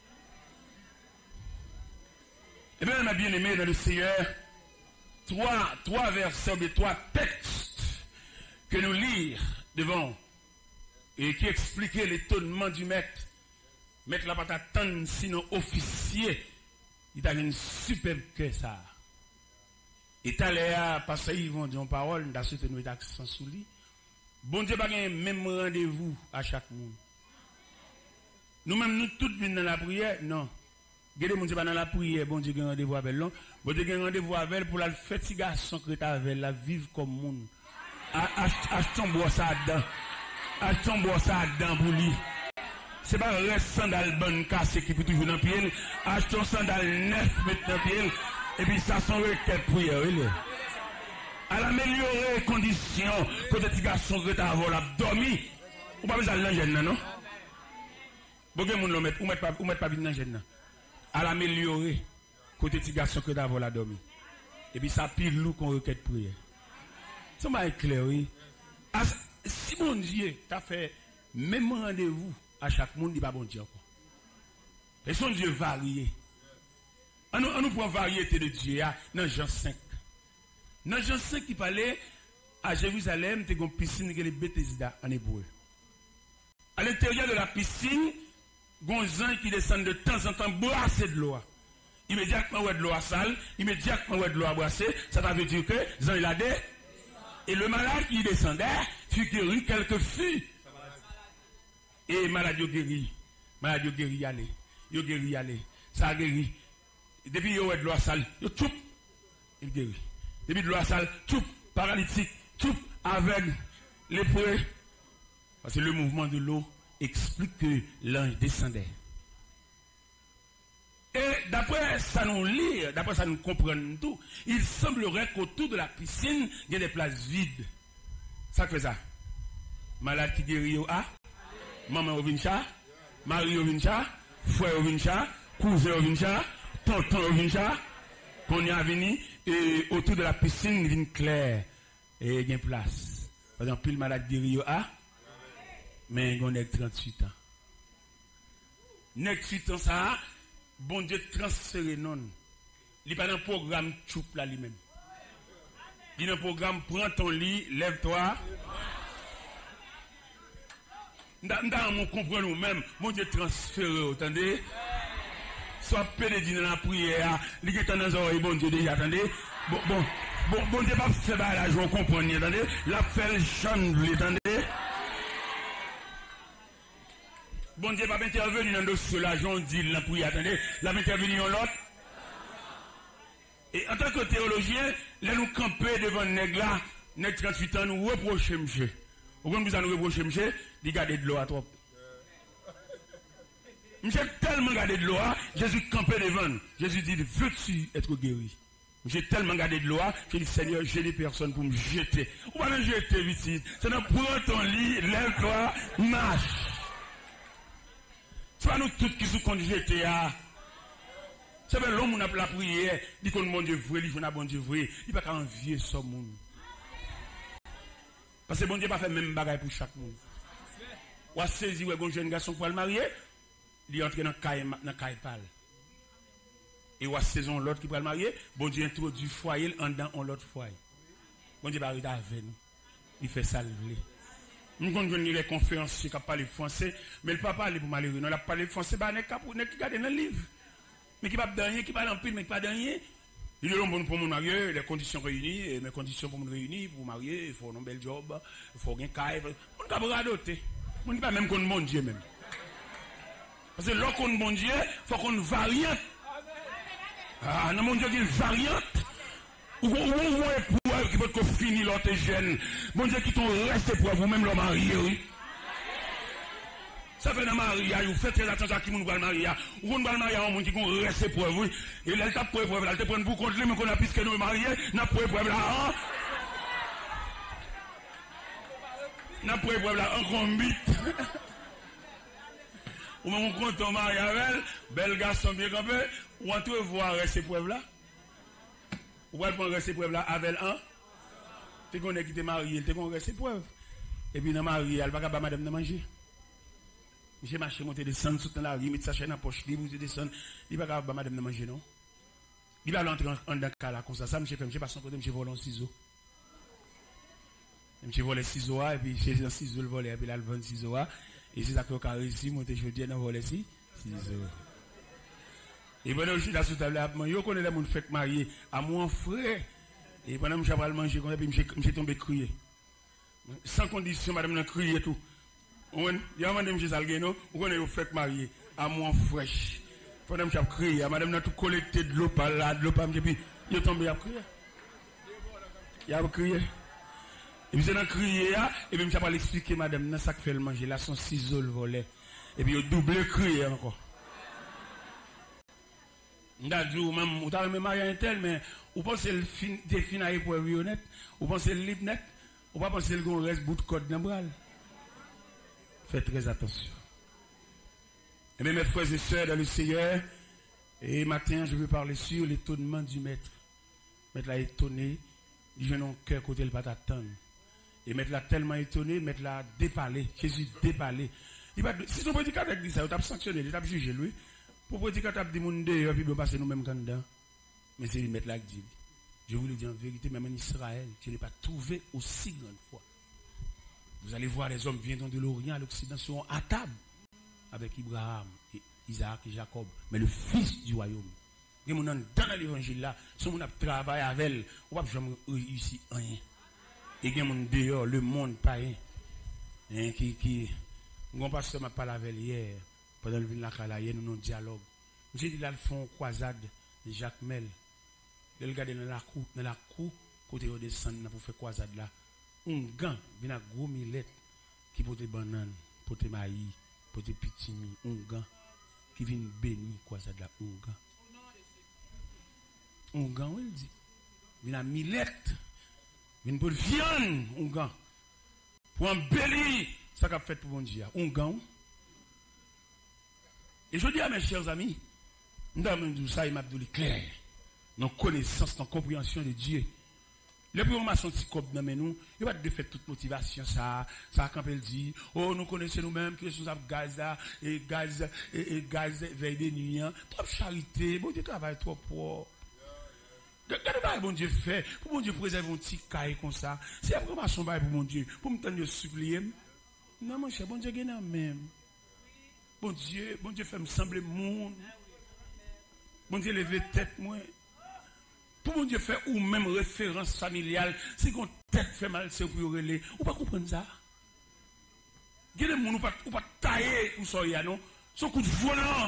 Eh bien, m'a bien aimé dans le Seigneur. Trois versets, mais 3 textes que nous lire devant et qui expliquaient l'étonnement du maître. Maître la pas attendre sinon officier. Il a une superbe que ça. Et t'as l'air passer ils vont dire parole dans ce nous accent sous lui. Bon Dieu pas même rendez-vous à chaque monde. Nous-mêmes nous tous venons dans la prière, non. Gade mon Dieu pas dans la prière, bon Dieu a rendez-vous avec l'on. Bon Dieu a rendez-vous avec elle pour la faire petit garçon que tu avec la vivre comme monde. Achetons bois ça dedans. Achetons bois ça dedans pour lui. C'est pas reste sandal bonne cassé qui peut toujours dans pied. Achetons sandal neuf mettre dans pied et puis ça son requête prière. À l'améliorer les conditions que le petit garçon que tu avoir la dormi. Ou pas besoin de l'engine non. Bon que moun mettre ou mettre pas vite dans l'engine. À l'améliorer côté petit garçon que d'avoir la dormi et puis ça pile loup qu'on requête prière ça m'a clair oui si mon Dieu t'a fait même rendez-vous à chaque monde il pas bon Dieu encore et son Dieu varié on nous prend variété de Dieu dans Jean 5 qui parlait à Jérusalem t'es une piscine que les Bethesda en hébreu à l'intérieur de la piscine gonzan qui descend de temps en temps brasser de l'eau. Immédiatement, ouais de l'eau à sale, immédiatement, ouais de l'eau à brasser, ça veut dire que Jean il a des. Et le malade qui descendait fut guéri quelques fûts. Et malade guéri. Malade guéri aller. Yo guéri aller. Ça a guéri. Depuis yo ouais de l'eau à sale, yo tchoup, il guérit. Depuis de l'eau à sale, tchoup, paralytique, tchoup, aveugle, lépreux. Parce que le mouvement de l'eau explique que l'ange descendait. Et d'après ça nous lit, d'après ça nous comprenons tout, il semblerait qu'autour de la piscine, il y a des places vides. Ça fait ça. Malade qui guérit au A, maman au vincha, mari au vincha, frère au vincha, cousin au vincha, tonton au vincha, qu'on y a venu, et autour de la piscine, il y a une claire, et il y a une place. Par exemple, le malade guérit au A, mais il y a 38 ans. 38 ans, ça, bon Dieu transféré non. Il n'y a pas un programme choup là lui-même. Il y a un programme, prends ton lit, lève-toi. Nous comprenons nous-mêmes, mon Dieu transféré, attendez. Soit pédé dans la prière, il est dans les oreilles, bon Dieu déjà, attendez. Bon Dieu pas faire la joie, comprenez, attendez. La fait chanter, attendez. Bon Dieu pas intervenir dans le dossier là, j'en dis la prière, attendez, la intervenir dans l'autre. Et en tant que théologien, là nous camper devant nèg là, nèg 38 ans nous reprocher monsieur. Vous comprenez nous reprocher monsieur, il garder de l'eau à trop. J'ai tellement regardé de l'eau, Jésus campait devant. Jésus dit, veux-tu être guéri? J'ai tellement regardé de l'eau, j'ai dit, Seigneur, j'ai des personnes pour me jeter. Ou pas me jeter, vite. C'est dans prends ton lit, lève-toi, marche. C'est pas nous tous qui sont contre jeter. C'est pas l'homme qui a la prière, dit qu'on bon Dieu vrai, il faut bon Dieu vrai. Il va pas envier ce monde. Parce que bon Dieu n'a pas fait même bagaille pour chaque monde. Ou a saisi un jeune garçon pour le marier, il entre dans le caille. Et ou a saison l'autre qui va le marier, bon Dieu introduit foyer en dans l'autre foyer. Bon Dieu va arriver avec nous. Il fait ça le blé. Nous avons les conférenciers qui parlent français, mais le papa parle pour malheureux. Non, il parle français, qui garde dans le livre. Mais qui va pas rien, qui parle en pile, mais qui pas rien. Il est bon pour mon marié, les conditions réunies, mes conditions pour me réunir, pour marier, il faut un bel job, il faut un caille. On ne peut pas radoter. On ne peut pas même qu'on bon Dieu même. Parce que lorsqu'on bon Dieu, il faut qu'on variante. Ah, non, mon Dieu, il y a une variante. Ou pour qui peut finir l'autre jeune. Bon Dieu, qui t'ont resté pour vous-même le marié, oui. Ça fait dans Maria, vous faites très attention à qui vous va le marier. Ou vous va le marier à un monde qui va rester pour vous. Et là, il t'a pour vous, là, il te prend pour contre lui, mais qu'on a puisque nous mariés, n'a pour vous là. N'a pour vous là, un combit. Ou même on compte ton mari avec, bel garçon bien campé, ou entre vous rester pour vous là. Ou va prendre rester pour vous là avec un. Tu connais qui t'es marié, tu connais rester pour vous. Et puis dans marié, elle va pas madame de manger. J'ai marché, monté, descendre, tout dans la rue, mettre sa chaîne en poche, libre, descendre. Il va pas madame de manger, non? Il va l'entrer en d'un cas là, comme ça. Ça, monsieur fait, monsieur passe son côté, monsieur vole un ciseau. Monsieur vole ciseaux, et puis j'ai un ciseau le voler, et puis là, le vend ciseaux, et c'est ça qu'on a réussi, monter, je dis, non, voler ciseaux. Et pendant que je suis là sous table, je connais les gens qui sont mariés à mon frère, et pendant que je vais manger, je suis tombé crier. Sans condition, madame n'a crié tout. Il y a madame Salgueno, vous connaissez vous faites marier à moi fraîche. Pendant que j'ai crié, madame n'a tout collecté de l'eau par là, de l'eau par là, et puis il est tombé à crier. Il a crié. Et puis c'est dans crier, et puis je vais l'expliquer, madame, dans ça que fait le manger, là son ciseau le volet. Et puis il a doublé crier encore. On a dit, même, on a même marié un tel, mais vous pensez le définir pour être honnête, vous pensez le libre net, vous ne pensez le reste bout de code dans le bras. Faites très attention. Et bien, mes frères et sœurs dans le Seigneur, et matin, je veux parler sur l'étonnement du maître. Maître l'a étonné, il vient dans cœur côté le pas t'attendre. Et maître l'a tellement étonné, maître l'a dépalé. Jésus dépalé. Si son prédicateur dit ça, il t'a sanctionné, il t'a jugé lui. Pour prédicateur dit mon Dieu, puis il passer nous-mêmes candidat. Mais c'est maître là qui dit. Je vous le dis en vérité, même en Israël, je n'ai pas trouvé aussi grande foi. Vous allez voir les hommes viennent de l'Orient à l'Occident seront à table avec Abraham, et Isaac et Jacob, mais le fils du royaume. Et mon dans l'évangile là, si on a travaillé avec elle, on va jamais réussir rien. Et il y a mon dehors, le monde païen, qui, mon pasteur m'a parlé avec hier, pendant le vin la calaye, nous avons dialogue. J'ai dit là, ils font croisade de Jacques Mel. Ils regardent dans la cour, côté où descendre pour faire croisade là. Un gant, il y a un gros millet qui porte des bananes, porte des maïs, porte des pitimi, un gant qui vient bénir croisade là, un gant. Un gant, il dit. Il y a un millet, il y a une viande, un gant. Pour embellir, ça qu'a fait pour mon Dieu. Un gant. Et je dis à mes chers amis, nous avons ça, il m'a dit clair. Dans connaissance, dans compréhension de Dieu. Le plus on senti comme dans nous, il va de faire toute motivation ça quand elle dit oh nous connaissons nous-mêmes que sous gaz et gaz veille de nuit, trop charité, bon Dieu travaille trop pour. Regardez pas bon Dieu fait, pour mon Dieu préserve un petit caille comme ça. C'est après ma son bail pour mon Dieu, pour me tendre supplier. Non mon cher, bon Dieu gagne même. Bon Dieu fait me sembler monde. Bon Dieu lever tête moi. Pour mon Dieu faire ou même référence familiale, si qu'on tête fait mal, c'est pour relayer. Ou pas comprendre ça? Il y a des gens ou pas tailler pour ça, non? Son coup de volant.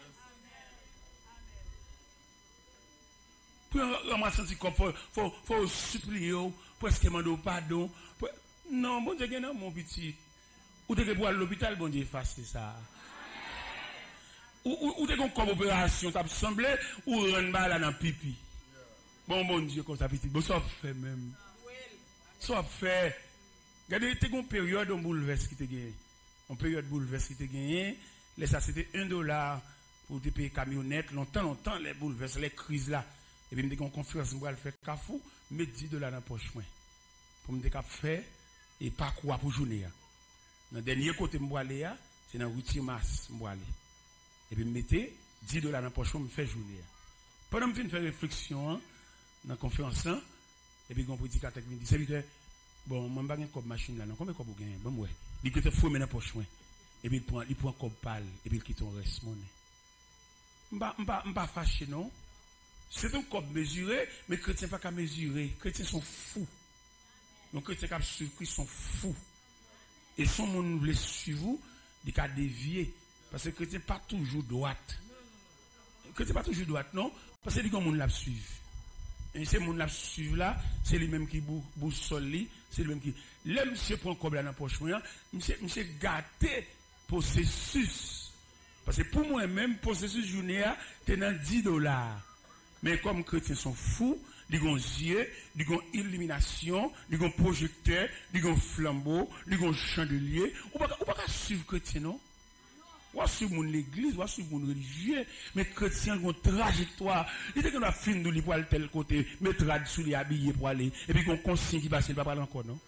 Pour ramasser un petit corps, faut supplier, presque demander pardon. Non, bon Dieu, non, mon petit. Ou de pour aller à l'hôpital, bon Dieu, efface ça. ou t'es comme opération, t'as semblé, ou rendre là dans pipi. Bon Dieu, comme ça, petit. Bon, ça fait même. Ça fait. Regardez, t'es une période de bouleverse qui te gagne. Une période de bouleverse qui te gagne. Là, ça c'était $1 pour te payer camionnette. Longtemps, les bouleverses, les crises là. Et puis, je me dis qu'on conférence, je vais faire cafou, mettre $10 dans la poche. Pour me dire qu'on fait, et pas quoi pour journée. Dans le dernier côté, je vais aller, c'est dans le routier masse, je vais aller. Et puis, je mets $10 dans la poche, je me fais journée. Pendant que je fais réflexion, dans la conférence, et puis, on peut dire qu'à me dit, serviteur, bon, je ne vais pas comme machine là, non, combien de cob vous gagnez? Bon, ouais. Il peut te fouiller dans la poche, et puis, il prend un cob pâle, et puis, il quitte ton reste, monnaie. Je ne vais pas fâcher, non? C'est un cob mesuré, mais les chrétiens ne sont pas mesurer. Les chrétiens sont fous. Les chrétiens qui suivent Christ sont fous. Et si on veut suivre vous, ils ont dévier. Parce que les chrétiens ne sont pas toujours droite. Les chrétiens ne sont pas toujours droite, non? Parce que les gens ne suivent. Et ces gens qui suivent là, c'est les mêmes qui boussole, c'est les mêmes qui. Là, monsieur prend un cob dans la poche, monsieur gâté processus. Parce que pour moi-même, processus journée, c'est dans $10. Mais comme les chrétiens sont fous, ils ont yeux, ils ont illumination, ils ont projecteur, ils ont flambeau, ils ont chandelier. Ou pas suivre les chrétiens, non? Ou suivre l'église, ou suivre les religieux. Mais les chrétiens ont une trajectoire. Ils disent qu'on a fini de pour aller tel côté, mettre sous les habillés pour aller. Et puis qu'on consigne qui passe, il ne va pas parler encore, non?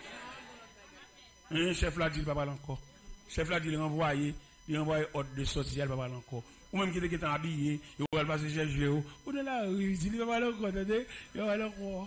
Un chef là dit, il ne va pas parler encore. Le chef là dit, il renvoie ordre de sortie, il ne va pas parler encore. Ou même qui est habillé, il va passer chez Géo. Ou de la rue, il va parler encore, il va parler encore.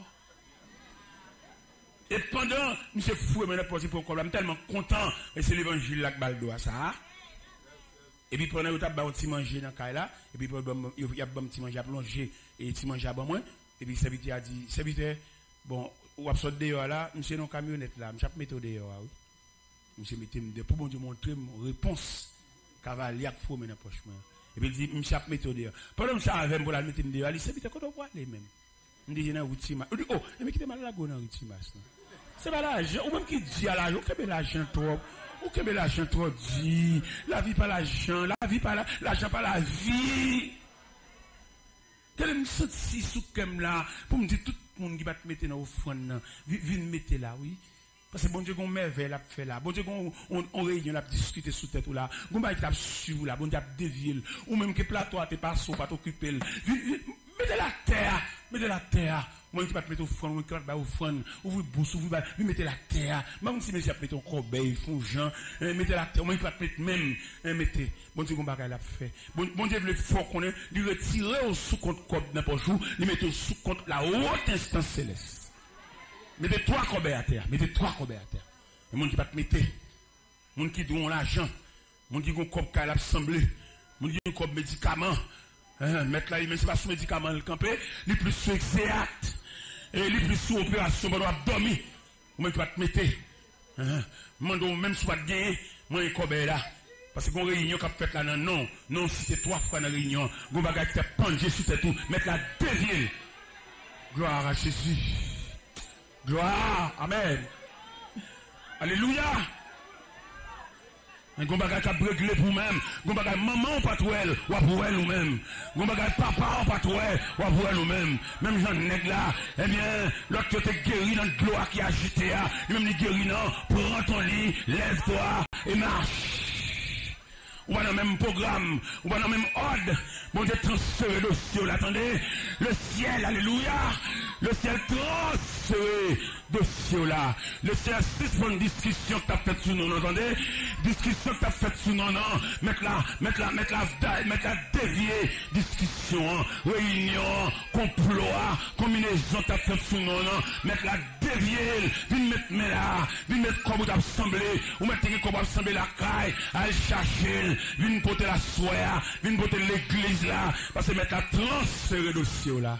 Et pendant, je suis fou, mais je suis tellement content, et c'est l'évangile là que baldo à ça. Et puis pendant que tu as un petit manger dans le cas là, et puis il y a un petit manger à plonger, et un petit manger à bon moins, et puis le serviteur a dit, serviteur, bon, ou à sortir dehors là, monsieur dans camionnette là, je vais mettre dehors, oui. Monsieur mettez pour bon Dieu montrer une réponse, cavalier fou dans la poche. Et puis il dit, monsieur a mettre dehors. Pendant que monsieur avait pour la mettre dehors, il dit, serviteur, quand on voit les mêmes. Il dit, dans routier mas. Il dit, oh, mais qui est mal à la go dans routier mas. C'est pas l'argent, ou même qui dit à l'argent, ou l'argent trop. Ou que l'argent trop dit, la vie pas l'argent, la vie pas l'argent pas la vie. Quel me senti sous comme là, pour me dire tout le monde qui va te mettre dans l'offrande, viens mettre là, oui. Parce que bon Dieu, on merveille la fait là, bon Dieu, on réunion la discuter sous tête ou là, on va être sur là, bon Dieu, dévier, ou même que plateau t'es pas sous, pas t'occuper, mettez la terre. Moi, qui va te mettre au front, qui va te mettre au front, ouvre bouche, mettez la terre. Même si monsieur a mis ton corbeil, font Jean, mettez la terre. Moi, qui va te mettre même, mettez. Bon Dieu, qu'on va la fait. Bon Dieu, le fort qu'on est, lui retirer au sous-compte corbe n'importe où, lui mettez au sous-compte la haute instance céleste. Mettez 3 corbeilles à terre. Mettez 3 corbeilles à terre. Et mon qui va te mettre. Mon qui doit l'argent. Mon qui a un corbe qu'à l'assemblée. Mon qui a un corbe médicament. Mettre là, mais c'est pas sous médicament le camper. Les plus sous exact. Et les plus sous opération, on doit dormir. Ou même tu vas te mettre. Mando même si tu vas te gagner, moi un corbeille là. Parce qu'on réunion qui a fait là, non, si c'est 3 fois dans la réunion, on va gagner penché sur tes tout, mettre la dévier. Gloire à Jésus. Gloire, amen. Alléluia. Un bon bagage à brûler pour même. Un bon bagage maman ou pas toi elle, ou pour elle ou même. Un bon bagage papa ou pas toi elle, ou pour elle ou même. Même Jean Nègre là, eh bien, l'autre te guéri dans le gloire qui a agité, même les guéri non, prends ton lit, lève-toi et marche. Ou dans le même programme, ou dans le même ordre. Bon Dieu, transférer le ciel, attendez. Le ciel, alléluia. Le ciel transféré de ciel là. Le ciel, c'est une discussion que tu as faite sur nous, entendez? Discussion que tu as faite sur nous, non? Mettre la dévier. Discussion, réunion, complot, combinaison que tu as faite sur nous, non? Mettre la dévier. Viens mettre là. Viens mettre comme vous assemblé. Ou mettre comme vous assemblé la caille. Allez chercher. Viens porter la soie. Viens porter l'église là. Parce que mettre la transférer de ciel là.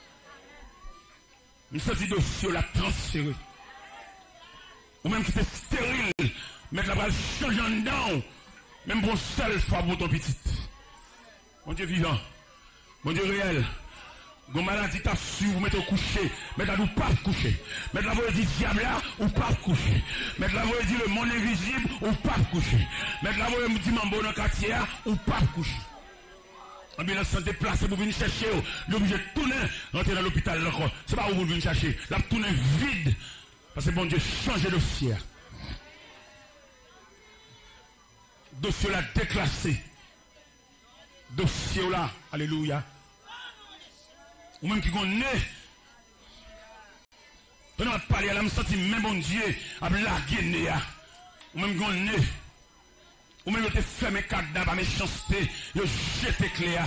Une sorte de dossier la transférer. Ou même qui était stérile, mettre la balle changer en dedans, même pour seule fois pour ton petit. Mon Dieu vivant, mon Dieu réel, Gon maladie t'a su, vous mettez au coucher. Maintenant, vous pas coucher. Maintenant, vous dites diable là, ou pas coucher. Maintenant, vous dites le monde invisible, ou pas coucher. Maintenant, vous dites mambo dans le quartier, ou pas coucher. Ambulance santé place pour venir chercher. L'obligé de tourner, rentrer dans l'hôpital encore. C'est pas où vous venez chercher. La tourner vide. Parce que bon Dieu, change de dossier. Dossier là déclassé. Dossier là, alléluia. Ou même qui connaît. On a parlé à l'âme senti même bon Dieu à blaguer. Ou même qui connaît. Ou même te fermé cadenas par méchanceté, yo jeté clé.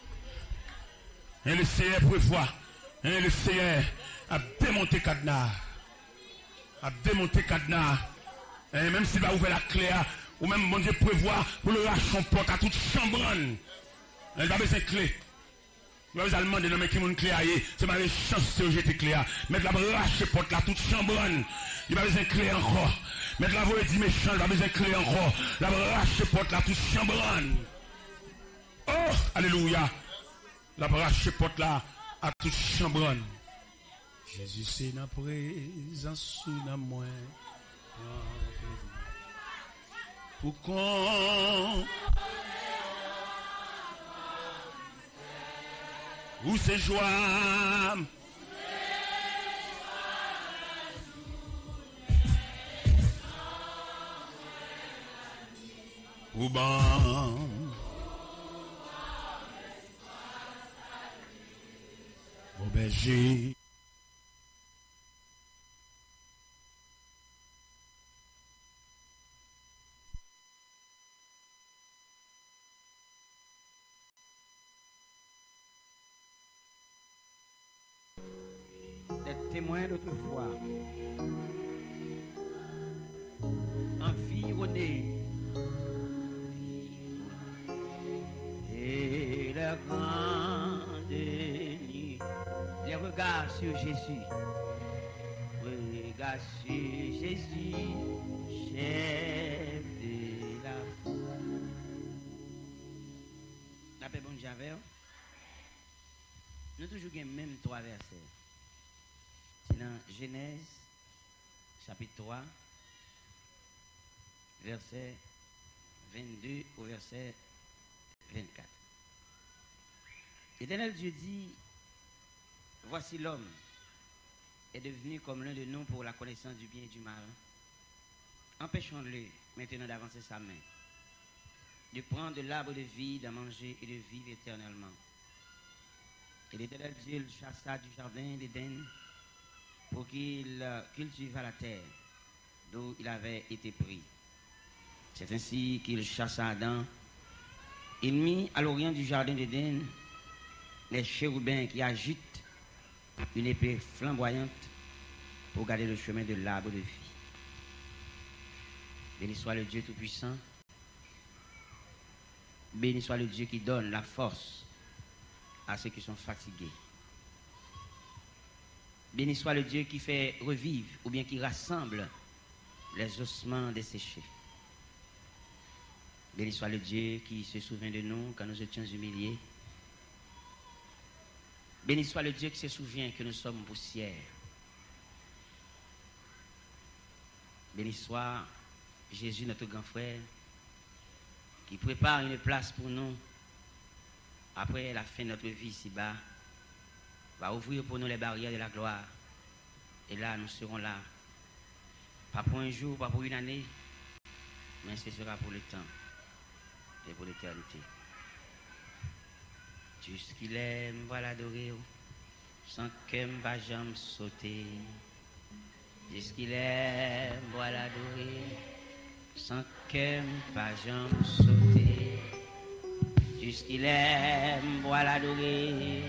Et le Seigneur prévoit, et le Seigneur a démonté cadenas. A démonté cadenas. Et même s'il va ouvrir la clé, ou même bon Dieu prévoit pour le lâcher porte à toute chambre. Il va besoin de clé. Il va besoin de demander de qui mon clé a c'est ma méchanceté de jeter clé. Mais la lâcher porte là toute chambre. Il va besoin de clé encore. Mais la voix dit méchant, il va besoin de clé encore. La brache porte là, tout chambranne. Oh, alléluia. La brache porte là, à tout chambranne. Jésus, c'est la présence sous la moi. Pour qu'on. Où c'est joie. Ou bon. Au berger. D'être témoin d'autrefois. Environné. Et la grande nuit, les regards sur Jésus, regards sur Jésus, chef de la foi. La paix bon Javel, nous toujours gagnons même 3 versets. C'est dans Genèse, chapitre 3, verset 22 au verset 24. L'Éternel Dieu dit, voici l'homme est devenu comme l'un de nous pour la connaissance du bien et du mal. Empêchons-le maintenant d'avancer sa main, de prendre de l'arbre de vie, d'en manger et de vivre éternellement. Et l'Éternel Dieu le chassa du jardin d'Éden pour qu'il cultivât la terre d'où il avait été pris. C'est ainsi qu'il chassa Adam. Il mit à l'orient du jardin d'Éden les chérubins qui agitent une épée flamboyante pour garder le chemin de l'arbre de vie. Béni soit le Dieu Tout-Puissant. Béni soit le Dieu qui donne la force à ceux qui sont fatigués. Béni soit le Dieu qui fait revivre ou bien qui rassemble les ossements desséchés. Béni soit le Dieu qui se souvient de nous quand nous étions humiliés. Béni soit le Dieu qui se souvient que nous sommes poussière. Béni soit Jésus, notre grand frère, qui prépare une place pour nous après la fin de notre vie ici-bas, va ouvrir pour nous les barrières de la gloire. Et là, nous serons là. Pas pour un jour, pas pour une année, mais ce sera pour le temps et pour l'éternité. Jusqu'il aime, voilà l'adorer, sans qu'elle ne va jamais sauter. Jusqu'il aime, voilà l'adorer, sans qu'elle ne va jamais sauter. Jusqu'il aime, voilà l'adorer,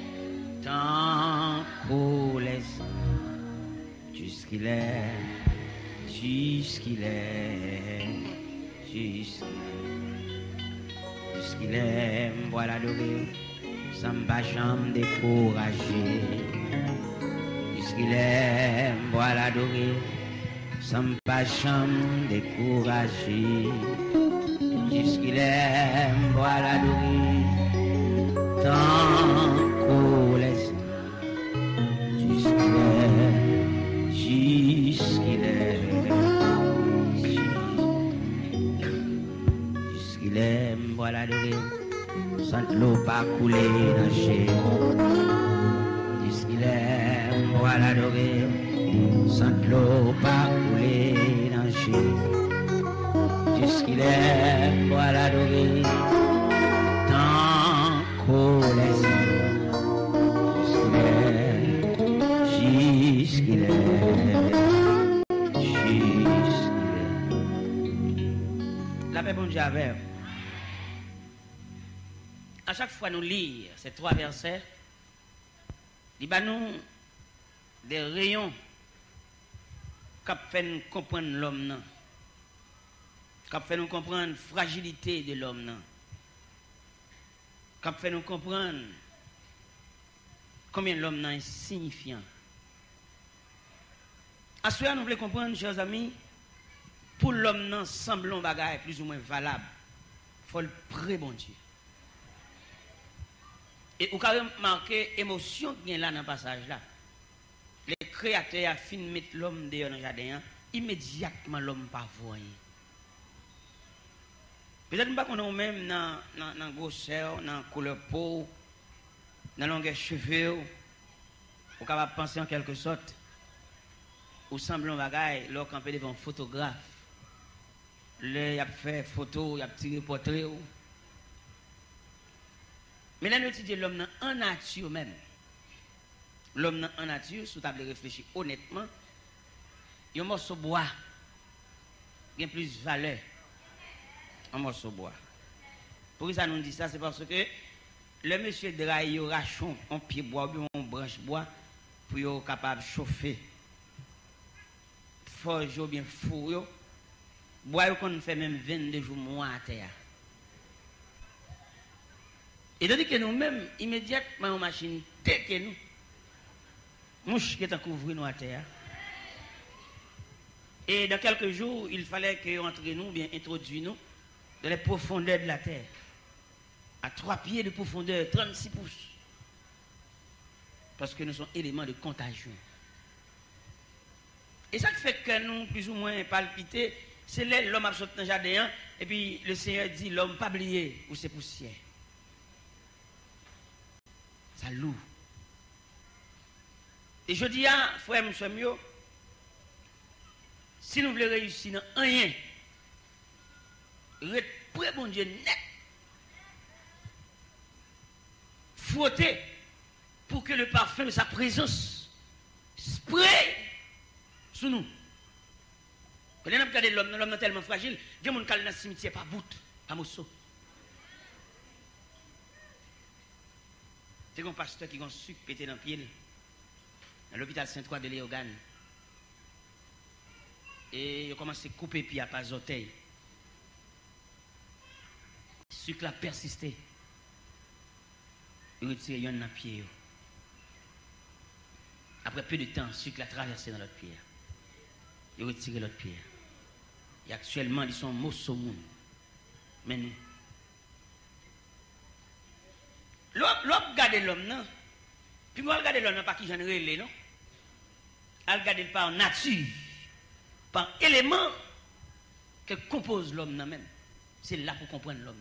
tant qu'on laisse. Jusqu'il aime, jusqu'il aime, jusqu'il aime, voilà l'adorer. Sans pas jamais décourager. Jusqu'il aime, voilà l'adorer. Sans pas jamais décourager. Jusqu'il aime, voilà l'adorer. Tant qu'on laisse. pas couler nager. Puisqu'il est, moi l'adorer, sans de l'eau pas couler nager. Puisqu'il est, moi l'adorer, tant qu'on les jusqu'il est. La paix bon Dieu avec. À chaque fois nous lire ces 3 versets, il y a nous des rayons qui fait nous comprendre l'homme, qui fait nous comprendre la fragilité de l'homme, qui fait nous comprendre combien l'homme est insignifiant. À ce moment, nous voulons comprendre, chers amis, pour l'homme semblons bagaille plus ou moins valable, il faut le pré bon Dieu. Et vous avez marqué l'émotion qui est là dans le passage là. Les créateurs ont fini de mettre l'homme dehors dans le jardin, immédiatement l'homme pas voyé. Peut-être pas qu'on a même dans la grosseur, dans la couleur peau, dans la longueur cheveux, vous pouvez penser en quelque sorte, ou semblant bagaille, lorsqu'on campé devant un photographe, il a fait photo, il a tiré portrait. Mais là, nous étudions l'homme en nature même. L'homme en nature, si vous avez réfléchi honnêtement, il y a un morceau de bois qui a plus de valeur. Un morceau de bois. Pour ça nous dit ça, c'est parce que le monsieur draille au rachon, un pied bois ou une branche bois pour être capable de chauffer. Forge ou bien four. Bois qu'on fait même 22 jours mois à terre. Et tandis que nous-mêmes, immédiatement, en machine, dès que nous, mouche qui est couvert nous à terre. Et dans quelques jours, il fallait qu'entre nous, bien introduit nous, dans les profondeurs de la terre. À 3 pieds de profondeur, 36 pouces. Parce que nous sommes éléments de contagion. Et ça fait que nous, plus ou moins, palpiter, c'est là l'homme a sauté dans le jardin, et puis le Seigneur dit, l'homme pas oublié, ou c'est poussière. Ça lourd. Et je dis à frère M. si nous voulons réussir dans rien, près bon Dieu net, frotter pour que le parfum de sa présence spray sur nous. Quand on a regardé l'homme est tellement fragile, il y a des gens qui sont dans le cimetière par bout, par morceau. C'est un pasteur qui a un sucre pété dans le pied dans l'hôpital Saint-Croix de Léogane. Et il a commencé à couper pied à pas orteil. Le sucre a persisté. Il a retiré un dans le pied. Après peu de temps, le sucre a traversé dans l'autre pied. Il a retiré l'autre pied. Et actuellement, ils sont morceaux moun. Mais nous. L'homme regarde l'homme, non? Puis moi, regarde l'homme, pas qui j'en ai non? Elle regarde par nature, par élément que compose l'homme même. C'est là pour comprendre l'homme.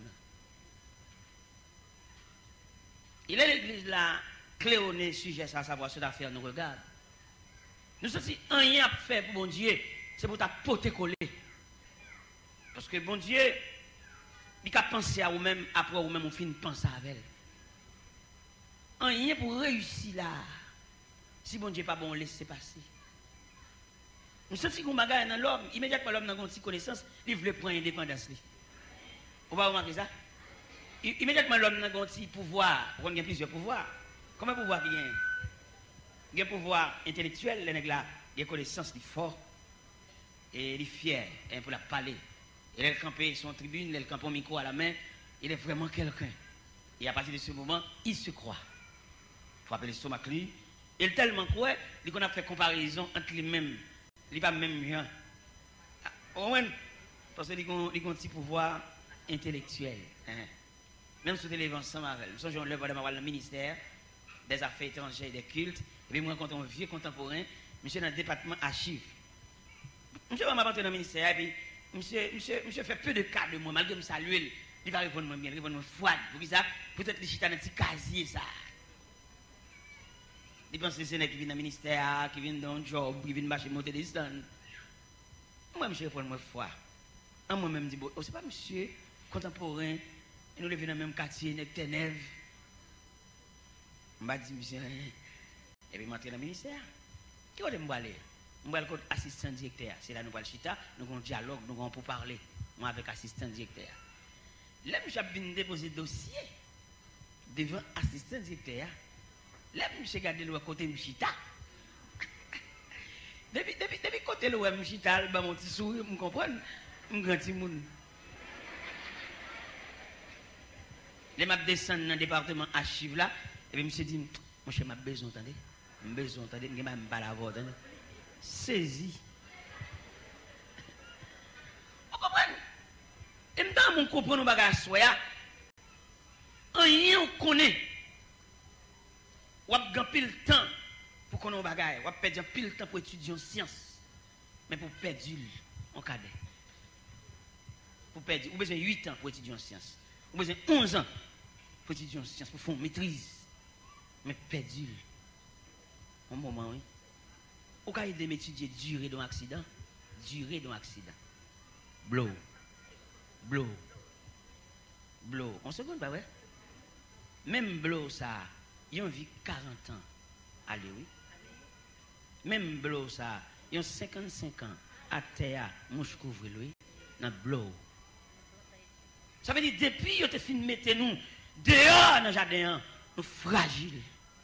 Il est l'église là, clé au nez, sujet à savoir cette affaire nous regarde. Nous sommes si rien à faire pour bon Dieu, c'est pour ta pote coller. Parce que bon Dieu, il a pensé à vous-même, après vous-même, on finit de penser à elle. Rien pour réussir là. Si bon Dieu n'est pas bon, laissez passer. Nous sommes si qu'on bagaille dans l'homme, immédiatement l'homme n'a pas de connaissance, il veut prendre l'indépendance. Vous va remarquer ça? Immédiatement l'homme n'a pas de pouvoir, il y a plusieurs pouvoirs. Comment pouvoir qu'il y a? Il y a un pouvoir intellectuel, il y a des connaissances, il est fort, et il est fier pour la parler. Il est campé sur une tribune, il est campé un micro à la main, il est vraiment quelqu'un. Et à partir de ce moment, il se croit. Il faut appeler le stomac lui. Il est tellement croit, qu'on a fait comparaison entre les mêmes. Il n'est pas même bien. Parce qu'il a un petit pouvoir intellectuel. Même si vous êtes ensemble avec elle. Je vais dans le ministère des Affaires étrangères et des cultes. Et puis moi, quand on est un vieux contemporain, monsieur dans le département archives. Monsieur va m'apporter dans le ministère, et puis monsieur fait peu de cas de moi, malgré que je salue, il va répondre bien, il va répondre froide. Pour ça, peut-être les chita dans petit casier ça. Ils pensent que c'est qui viennent dans le ministère, qui viennent dans un job, qui viennent marcher monter des stands. Moi, monsieur, répond moi foi. Moi-même, je dis, oh, c'est pas monsieur contemporain, et nous vivons dans le même quartier, dans Ténèvres. Je dis, monsieur, et puis, je suis dans le ministère. Qui est-ce que je vais aller? Je vais aller assistant directeur. C'est là nous allons chita, nous avons un dialogue, nous avons pour parler. Moi, avec assistant directeur. Là, je viens déposer le dossier devant assistant directeur. Là, je regarde le côté de chita. Depuis côté de l'ouest, mon petit sourire, vous comprenez? Je grand petit monde. Je m'a descendu dans le département archive là, et puis je me suis dit, mon cher, m'a besoin, attendez. M'a besoin, attendez, je m'a pas la voix, attendez. Saisi. Vous comprenez? Et maintenant, mon comprend nos bagages soya. Rien on connaît. Ou a gagné le temps pour qu'on ait bagaille. Ou a perdu pile temps pour étudier en sciences. Mais pour perdre en cadet. Pour perdre, ou besoin 8 ans pour étudier en sciences. Ou besoin 11 ans pour étudier en sciences, pour faire une maîtrise. Mais perdu. Un moment, oui. Ou quand il étudier durée d'un accident, durée d'un accident. Blow. Blow. Blow. On se compte pas, ouais? Même blow, ça, il a vie 40 ans. Allez, oui. Même blow, ça, il a 55 ans. À terre, mouche couvre lui. Dans blow. Ça veut dire, depuis que tu as fini de mettre nous dehors dans le jardin, nous fragiles.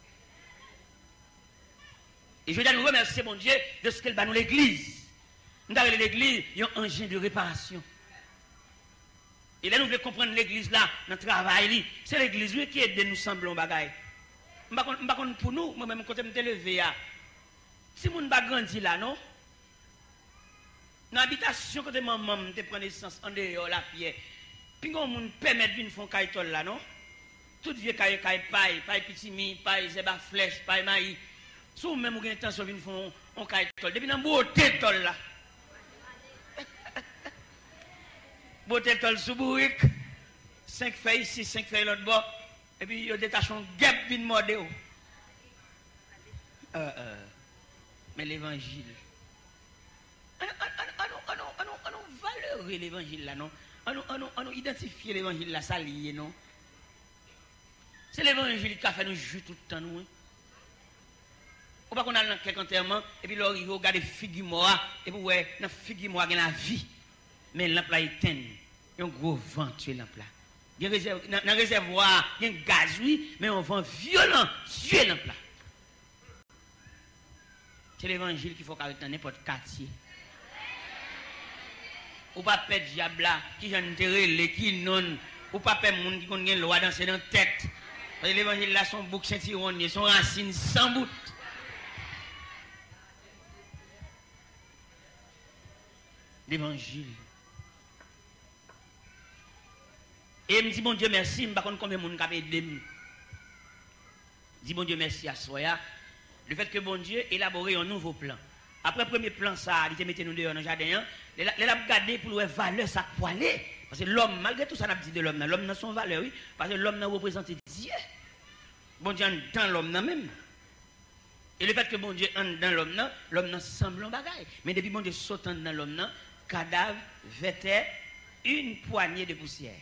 Et je veux dire, nous remercier mon Dieu de ce qu'elle va nous l'église. Nous avons l'église, il y a un engin de réparation. Et là, nous voulons comprendre l'église là, notre travail. C'est l'église qui aide nous sembler en bagaille. Je ne sais pas pour nous, moi-même, quand je me levé, si nous ne grandi là, non? Dans l'habitation, quand maman te prend naissance en dehors la pierre, puis quand on permet de venir faire caïtol là, non? Tout vieux paille, paille petit mi, paille zéba flèche, paille maïs. Si vous même avez intention de venir faire un caïtol, depuis dans le beauté tol là. Beauté tol sous bourrique, 5 feuilles ici, 5 feuilles l'autre bord, et puis il y a des tachons guêpes qui mordent. Mais l'évangile. On valeure l'évangile là, non? On identifie l'évangile là, ça lié, non? C'est l'évangile qui a fait nous jouer tout le temps, nous. Ou pas qu'on a quelques enterrements, et puis là, il regarde les figues mortes, et puis ouais, dans les figues mortes, il y a la vie. Mais l'ample là, il éteint. Il y a un gros vent tuer l'ample là. Dans le réservoir, il y a un gaz, oui, mais un vent violent tuer l'ample là. C'est l'évangile qu'il faut arrêter dans n'importe quartier. Ou pas perdre diable là, qui j'en enterré, qui non, ou pas perdre monde qui connaît loi dans ses tête. Parce que l'évangile là, son bouc Saint-Iron, son racine sans bout. L'évangile. Et il me dit, bon Dieu, merci, je ne sais pas combien de monde a aidé. Dis, bon Dieu, merci à Soya. Le fait que bon Dieu élaboré un nouveau plan. Après le premier plan, ça, il te mettait nous dehors dans le jardin. Il a regardé pour le valeur, ça poilé. Parce que l'homme, malgré tout ça, on a dit de l'homme, l'homme a son valeur, oui. Parce que l'homme a représenté Dieu. Bon Dieu est dans l'homme même. Et le fait que bon Dieu est dans l'homme semble un bagaille. Mais depuis bon Dieu saute dans l'homme, cadavre, vêtait, une poignée de poussière.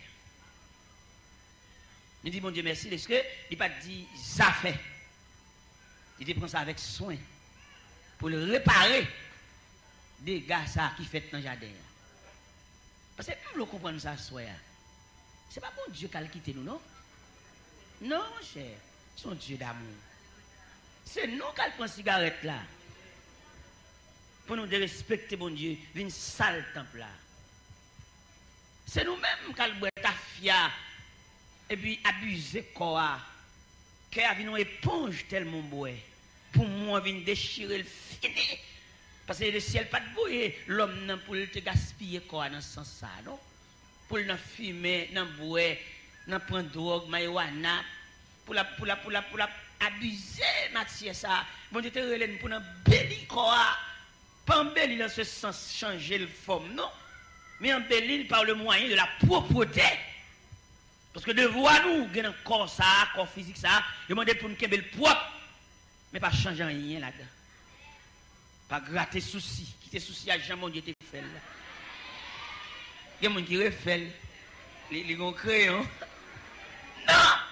Nous disons, bon Dieu, merci, parce que il n'a pas dit, ça fait. Il prend ça avec soin pour le réparer des gars ça qui fait dans le jardin. Parce que nous comprenons ça, ce n'est pas bon Dieu qui a quitté nous, non? Non, mon cher, c'est un Dieu d'amour. C'est nous qui prenons cigarette là. Pour nous de respecter bon Dieu, une sale temple là. C'est nous-mêmes qui avons ta fia et puis abuser quoi. Qui a une éponge tellement boue. Pour moi, venir déchirer le fini. Parce que le ciel pas de bouille. L'homme pour te gaspiller quoi dans ce sens ça, non? Pour le fumer, dans boire, dans prendre drogue, marijuana, pour la abuser matière ça. Bon Dieu te relève pour nous bélir quoi. Pas embellir dans ce sens, changer le forme, non? Mais embellir par le moyen de la propreté. Parce que devoir nous, un corps ça, corps physique ça, demander pour nous qu'un bel propre, mais pas changer rien là-dedans. Pas gratter soucis, quitter soucis à jamais Dieu te fait là. Il y a des gens qui refait, les ont crayon. Non!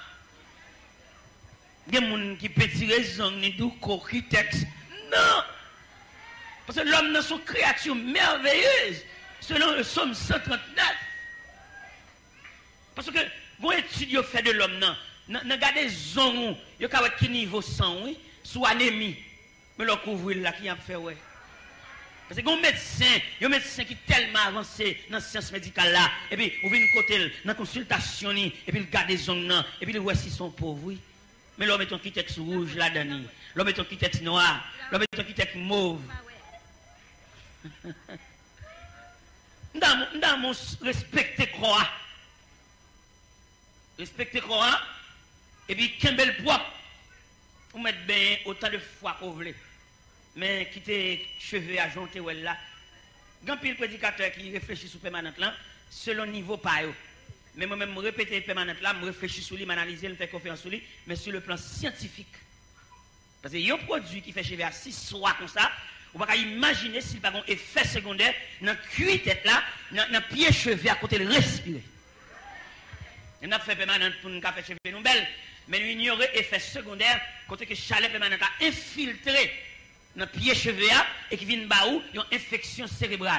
Il y a des gens qui peuvent tirer zang, ni dou, qui texte. Non! Parce que l'homme dans son créature merveilleuse, selon le psaume 139. Parce que, bon étude fait de l'homme, non, regardez zong, il y a qui niveau sang, oui, sous anémie. Mais le couvrir là, qui a fait, ouais. Parce que un médecin qui est tellement avancé dans la science médicale là, et puis, on vient de côté, dans la consultation, et puis, il garde des ongles, et puis, il voit s'ils sont pauvres, oui. Mais l'homme est un qui texte rouge là-dedans, l'homme est un qui texte noir, l'homme est un qui texte mauve. Dans mon respecter croix, et puis, qu'un bel poids, pour mettre bien autant de fois qu'on veut. Mais qui tes cheveux à jonter ou là. Grand pile prédicateur qui réfléchit sur permanent là, selon niveau pas yo. Mais moi-même, je répète permanent là, je réfléchis sur lui, je analyse, je fais confiance sur lui, mais sur le plan scientifique. Parce que y a un produit qui fait cheveux à 6 soirs comme ça, on va pas imaginer s'il n'a pas un effet secondaire dans la cuisse tête là, dans le pied cheveux à côté de respirer. On a fait permanent pour nous faire cheveux nous belles, mais nous ignorons effet secondaire côté que chalet permanent a infiltré dans le pied cheveux et qui vient baou, ils ont une infection cérébrale.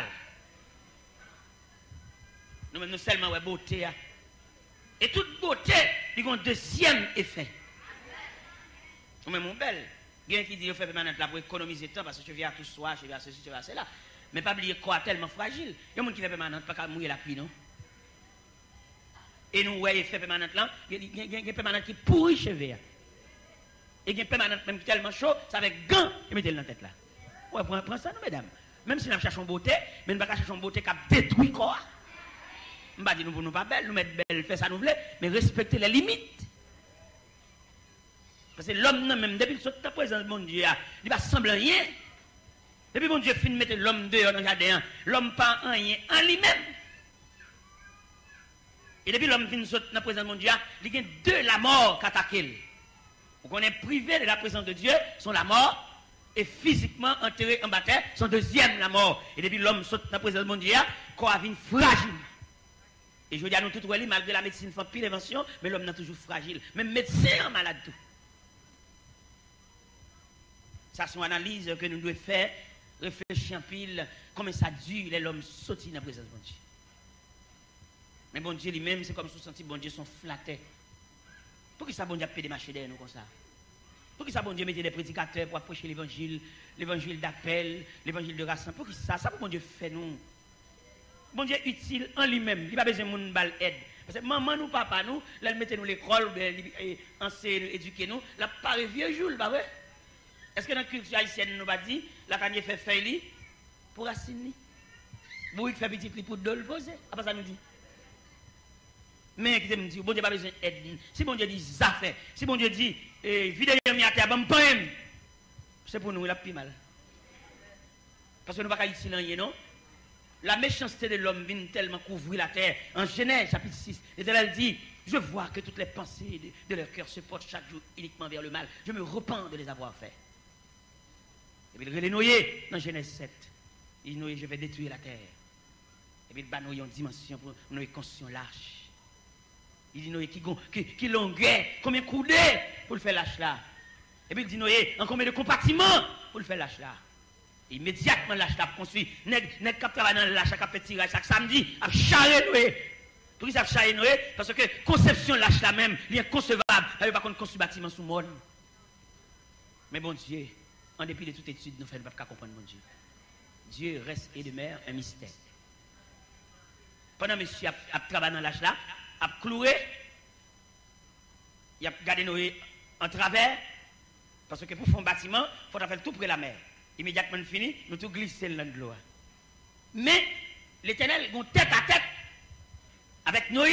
Nous-mêmes, nous seulement ouais, beauté. Et toute beauté, ils ont un deuxième effet. Nous-mêmes, mon belle. Il y a qui dit qu'il faut faire permanent là pour économiser le temps parce que je viens à tout soir, je viens à ceci, je viens à cela. Mais pas oublier quoi tellement fragile. Il y a des gens qui fait permanent, pas qu'à mouiller la pluie, non? Et nous, ouais, il fait permanent là, il y a des permanent qui pourrit cheveux. Et il y a permanent même tellement chaud, ça avec gants, et mettez-le dans la tête là. Ouais, prends ça, nous, mesdames. Même si nous cherchons beauté, mais nous ne cherchons pas beauté qui a détruit quoi. Nous ne disons nous pas belle, nous mettons belle, fait ça nous voulons, mais respecter les limites. Parce que l'homme, même depuis le temps présent de mon Dieu, il ne va sembler rien. Depuis mon Dieu finit de mettre l'homme dehors dans le jardin, l'homme pas rien en lui-même. Et depuis l'homme finit dans la présence de mon Dieu, il y a deux la mort qui attaquent. On est privé de la présence de Dieu, sont la mort, et physiquement enterré en baptême, son deuxième la mort. Et depuis l'homme saute dans la présence de mon Dieu, qu'on a une fragile. Et je veux dire, nous tous, malgré la médecine fait pile invention, mais l'homme est toujours fragile. Même médecin en malade tout. Ça, c'est une analyse que nous devons faire, réfléchir en pile, comment ça dure, l'homme saute dans la présence de mon Dieu. Mais bon Dieu lui-même, c'est comme si vous sentiez bon Dieu sont flattés. Pourquoi ça bon Dieu a pédé marcher derrière nous comme ça? Pourquoi ça bon Dieu mettait des prédicateurs pour prêcher l'évangile d'appel, l'évangile de rassemblement? Pourquoi ça pour bon Dieu fait nous? Bon Dieu utile en lui-même, il n'a pas besoin de nous balle aide. Parce que maman nous, papa nous, là mettez nous l'école, enseigner, éduquer nous, là pas vieux jour, pas vrai? Est-ce que dans la culture haïtienne nous va dire, la canne fait feuille pour racine? Vous fait petit pli pour le poser, après ça nous dit. Mais qui me dit, bon Dieu pas besoin d'aide. Si bon Dieu dit ça fait, si bon Dieu dit vidéo mi à terre, c'est pour nous il a plus mal. Parce que nous ne pouvons pas ici rien, non? La méchanceté de l'homme vient tellement couvrir la terre. En Genèse chapitre 6, l'Éternel dit, je vois que toutes les pensées de leur cœur se portent chaque jour uniquement vers le mal. Je me repens de les avoir fait. Et puis il les noyer dans Genèse 7. Il dit, Noé, je vais détruire la terre. Et puis il va noyer en dimension pour nous construire l'arche. Il dit Noé qui longueur, combien de coudées pour le faire lâche là. Et puis il dit Noé, en combien de compartiments pour le faire lâche là. Immédiatement lâche là construit. Nèg cap travail dans le lâche cap fait tirage chaque samedi, a charré Noé. Pour qui ça charré Noé parce que conception lâche là même, il est inconcevable. Il pas contre construire bâtiment sous monde. Mais bon Dieu, en dépit de toute étude, nous ne faisons pas comprendre mon Dieu. Dieu reste et demeure un mystère. Pendant que monsieur a travaillé dans lâche là, a cloué, il a gardé Noé en travers, parce que pour faire un bâtiment, il faut faire tout près de la mer. Immédiatement fini, nous tout glisser dans l'eau. Mais l'Éternel, ils tête à tête avec Noé.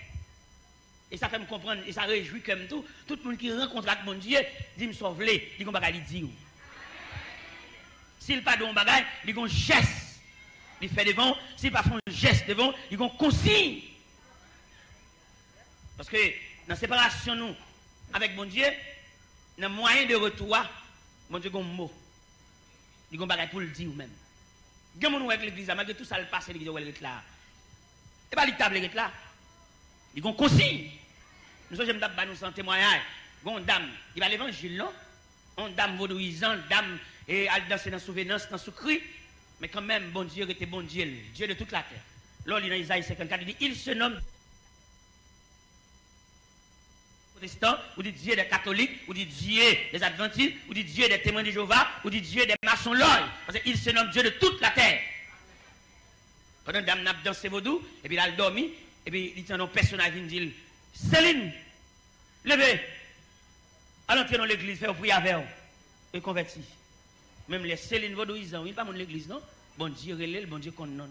Et ça fait me comprendre, et ça réjouit comme tout. Tout le monde qui rencontre avec mon Dieu, dit me sauver, dit qu'on va lui dire. S'il pas de bagage, il y a un geste. Il fait devant, s'il pas fait un geste devant, il y a un consigne. Parce que dans la séparation nous avec bon Dieu, dans le moyen de retour, bon Dieu a un mot. Il y a un bagage pour le dire même. Il y a un monde avec l'église, malgré tout ça, le passé, l'église est là. Et pas l'étable est là. Il y a un consigne. Nous sommes nous sans témoignage. Il y a une dame, il va l'évangile, non? Une dame vaudouisante, une dame, et elle danse dans la souvenance, dans le cri. Mais quand même, bon Dieu était bon Dieu, Dieu de toute la terre. Là, il y a dans Isaïe 54, il dit, il se nomme protestant, ou dit Dieu des catholiques, ou dit Dieu des adventistes, ou dit Dieu des témoins de Jéhovah, ou dit Dieu des maçons l'œil. Parce qu'il se nomme Dieu de toute la terre. Pendant que dame n'a dansé vaudou, et puis il a dormi, et puis il tient un personnage qui dit, Céline, levez, allons entrer dans l'église, faire prier avec vous, et converti. Même les Céline vaudouisants, il n'y a pas de l'église, non? Bon Dieu relève, bon Dieu condamne.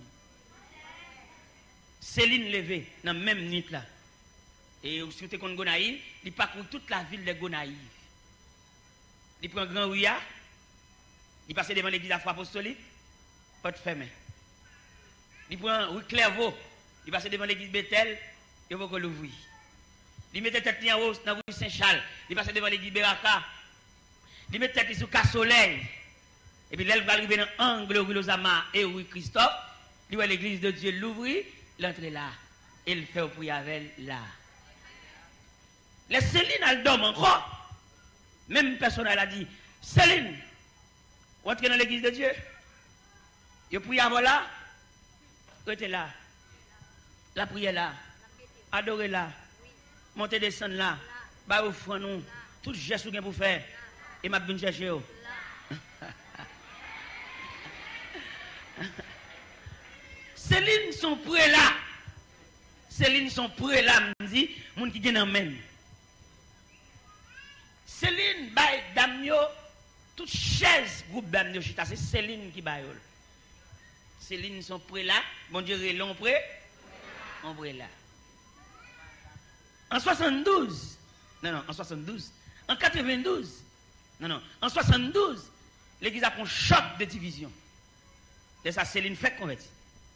Céline levée, dans la même nuit là. Et si vous êtes contre Gonaïve, il parcourt toute la ville de Gonaïve. Il prend Grand Ouya, il passe devant l'église de la foi apostolique, porte fermée. Il prend Rue Clairvaux, il passe devant l'église Bethel, il va l'ouvrir. Il met tête en haut dans la rue Saint-Charles, il passe devant l'église Beraka, il met tête sous Cas-Soleil. Et puis là, il va arriver dans l'angle rue Lozama et rue Christophe, il voit l'église de Dieu l'ouvrir, l'entrée là, et il fait prier avec elle là. Les Céline, elle dort encore. Même personne elle a dit, Céline, rentrez dans l'église de Dieu. Je prie avant là, restez là. La prière là, adorez là, montez descendre là, bah offrez nous, tout geste que vous faire, et m'a bien chercher. Céline sont prêts là. Céline sont prêts là, me dit, moun qui gen en même. Céline bay damyo, toute chaise groupe damyo chita, c'est Céline qui bay. Céline sont prêts là, bon Dieu relon prêt, on prêt là. En 72, non, en 72, en 92, non, en 72, l'église a pris un choc de division. C'est ça, Céline fait convertir.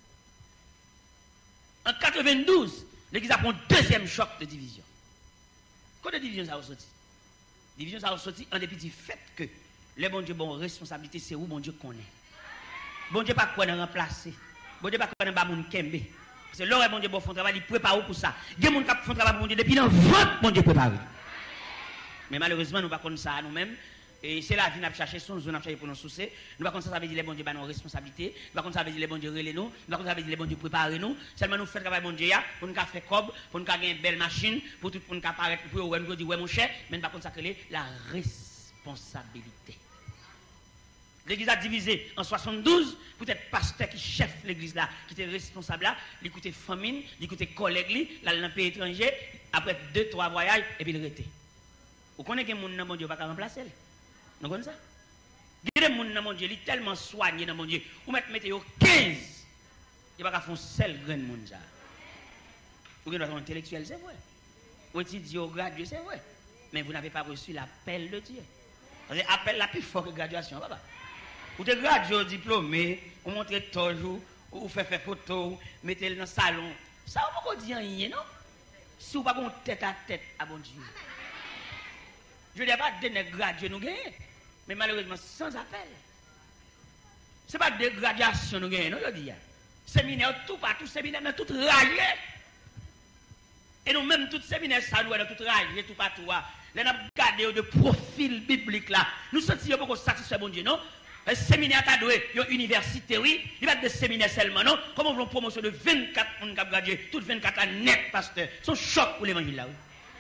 En 92, l'église a pris un deuxième choc de division. Quand de division ça a sorti? Division ça a sorti en dépit du fait que les bon Dieu bon responsabilité c'est où bon Dieu connaît. Bon Dieu pas quoi de remplacer. Bon Dieu pas quoi de ba moun kembe. C'est là bon Dieu bon font travail, il prépare pour ça. Des moun qui font travail pour bon Dieu depuis dans vente bon Dieu prépare. Mais malheureusement nous pas connaître ça nous-mêmes. Et c'est la vie n'a chercher son zone n'a chercher pour nous soucier. Nous pas comme ça veut dire les bon Dieu ba nos responsabilités. Nous pas comme ça veut dire les bon Dieu relais nous. Nous pas comme ça veut dire les bon Dieu préparer nous. Seulement nous faire travail bon Dieu ya pour nous faire cob, pour nous gagner une belle machine, pour tout pour nous paraître pour nous dire ouais mon cher, mais pas comme ça que la responsabilité. L'église a divisé en 72, peut-être pasteur qui chef l'église là, qui était responsable là, il coûtait famine, il coûtait collègue là dans le pays étranger, après 2-3 voyages et puis il était. Vous connaissez que mon nom bon Dieu pas remplacer. Vous connaissez ça? Il y a des gens dans Dieu, il est tellement soigné dans mon Dieu. Vous mettez 15. Il va pas faire un seul grand monde ça. Vous êtes intellectuel, c'est vrai. Vous étudiez au gradué, c'est vrai. Mais vous n'avez pas reçu l'appel de Dieu. L'appel la plus fort que graduation, papa. Vous êtes gradué, diplômé, vous montrez toujours, vous faites photo, vous mettez dans le salon. Ça, vous ne pouvez pas dire rien, non? Si vous n'avez pas tête à tête à bon Dieu. Je ne dis pas de gradués nous gagnons, mais malheureusement sans appel. Ce n'est pas de graduation nous gagnons, non, je dis. Séminaire, tout partout, séminaire, mais tout rayé. Et nous même tout séminaire, ça nous est tout rayé, tout partout. Là, nous avons gardé de profil biblique là. Nous sentions beaucoup satisfaits, bon Dieu, non? Un séminaire à doué, une université, oui. Il va être des séminaires seulement, non? Comment on veut une promotion de 24 personnes qui ont gradué, toutes 24 ans net, pasteur. C'est un choc pour l'évangile là, oui.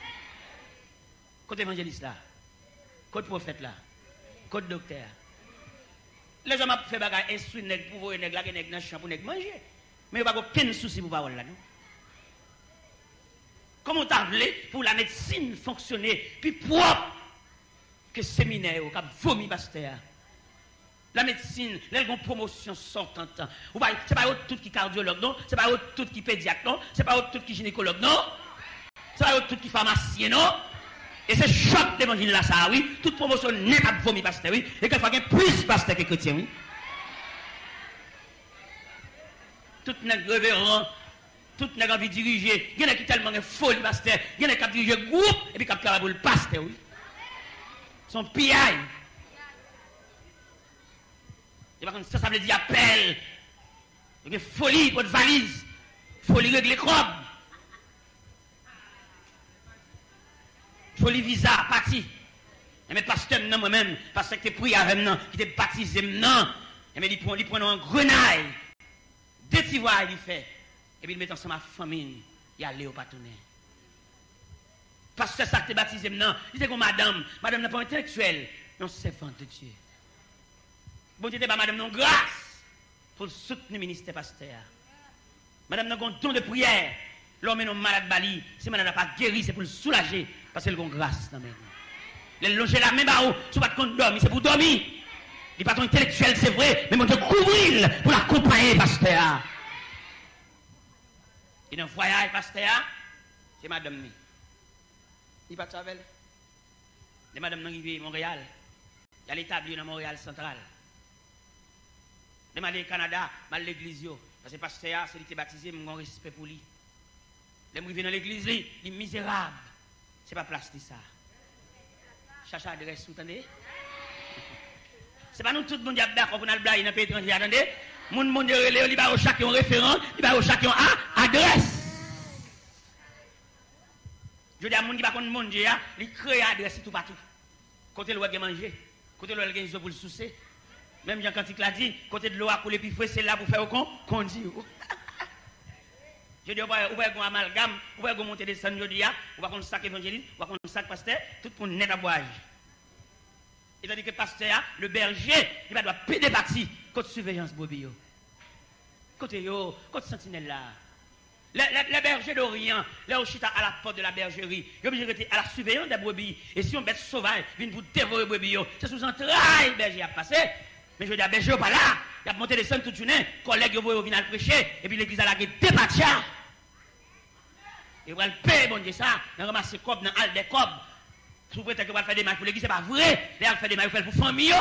Côté évangéliste là, côté prophète là, côté docteur. Les hommes ont fait bagarre, instruire nèg pour voir nèg là, nèg dans champ pour nèg manger. Mais il n'y a pas aucun souci pour parole là, non? Comment t'as voulu pour la médecine fonctionner, puis propre que séminaire au cap vomi pasteur. La médecine, les gens promotion sont en temps. C'est pas tout qui cardiologue, non? C'est pas tout qui pédiatre, non? C'est pas tout qui gynécologue, non? C'est pas tout qui pharmacien, non? Et c'est choc d'évangile là, ça, oui. Toute promotion n'est pas vomi pasteur, oui. Et quelquefois, il y a plus pasteur que chrétien, oui. Tout n'est révérend, Tout le monde a envie de diriger. Il y en a qui tellement de folie, pasteur. Il y en a qui dirigent le groupe et puis qui travaillent pour le pasteur, oui. Son PI. Et par contre, ça veut dire appel. Il y a folie pour de valise. Folie régler club. Folie visa, parti. Mais pasteur, non, moi-même, parce que tu es pris avec moi, qui t'es baptisé, non. Mais il prend un grenaille. Deux petits voix, il fait. Et puis il met ensemble ma famille. Il allait au partenaire. Parce que ça que tu es baptisé, non. Il dit que madame n'est pas intellectuelle. Non, c'est servante de Dieu. Bon Dieu, pas madame, non, grâce pour soutenir le ministère pasteur. Madame n'a pas un don de prière. L'homme est non malade bali. Si madame n'a pas guéri, c'est pour le soulager. Parce qu'elle a une grâce dans les loger la même barreau, si vous ne pouvez pas dormir, c'est pour dormir. Il n'est pas intellectuel, c'est vrai, mais on te couvrir pour l'accompagner, pasteur. Il y a un voyage, pasteur, c'est madame. Il pas de savel. Les madame arrivées à Montréal. Il y a l'établi dans Montréal central. Les madame au Canada, mal l'église. Parce que pasteur, c'est lui qui est baptisé, j'ai un respect pour lui. Les arrivés dans l'église, il est misérable. Ce n'est pas place de ça. Chacha adresse, vous entendez? C'est pas nous tout le monde qui est d'accord pour nous blaguer dans le pays étranger, attendez? Mon monde il va au chacun référent, il va au chacun adresse. Je dis à mon qui va contre monde, il crée adresse tout partout. Côté de l'eau qui manger, côté de l'eau qui pour le soucer. Même Jean Cantique l'a dit, côté de l'eau pour les pifouer, c'est là pour faire au qu'on dit. Je dis, on va un amalgame, on va monter des scènes, je dis, on va prendre un sac évangéliste, on va prendre un sac pasteur, tout pour net à boire. Et tandis que pasteur, le berger, il va devoir péder parti, côté surveillance bobio. Côté yo, côté sentinelle là. Les bergers d'Orient, là où je suis à la porte de la bergerie, il est obligé de rester à la surveillance des brebis. Et si on bête sauvage vient pour dévorer les brebis, c'est sous entrailles, berger a passé. Mais je dis, berger pas là, il a monté des scènes tout une, collègues viennent à prêcher, et puis l'église a la guerre débattu. Et vous allez payer, bon Dieu, ça, vous ramassez des cobs, dans le des cobs. Sous prétexte que vous allez faire des matchs pour l'église, c'est pas vrai. Vous allez faire des matchs pour la famille.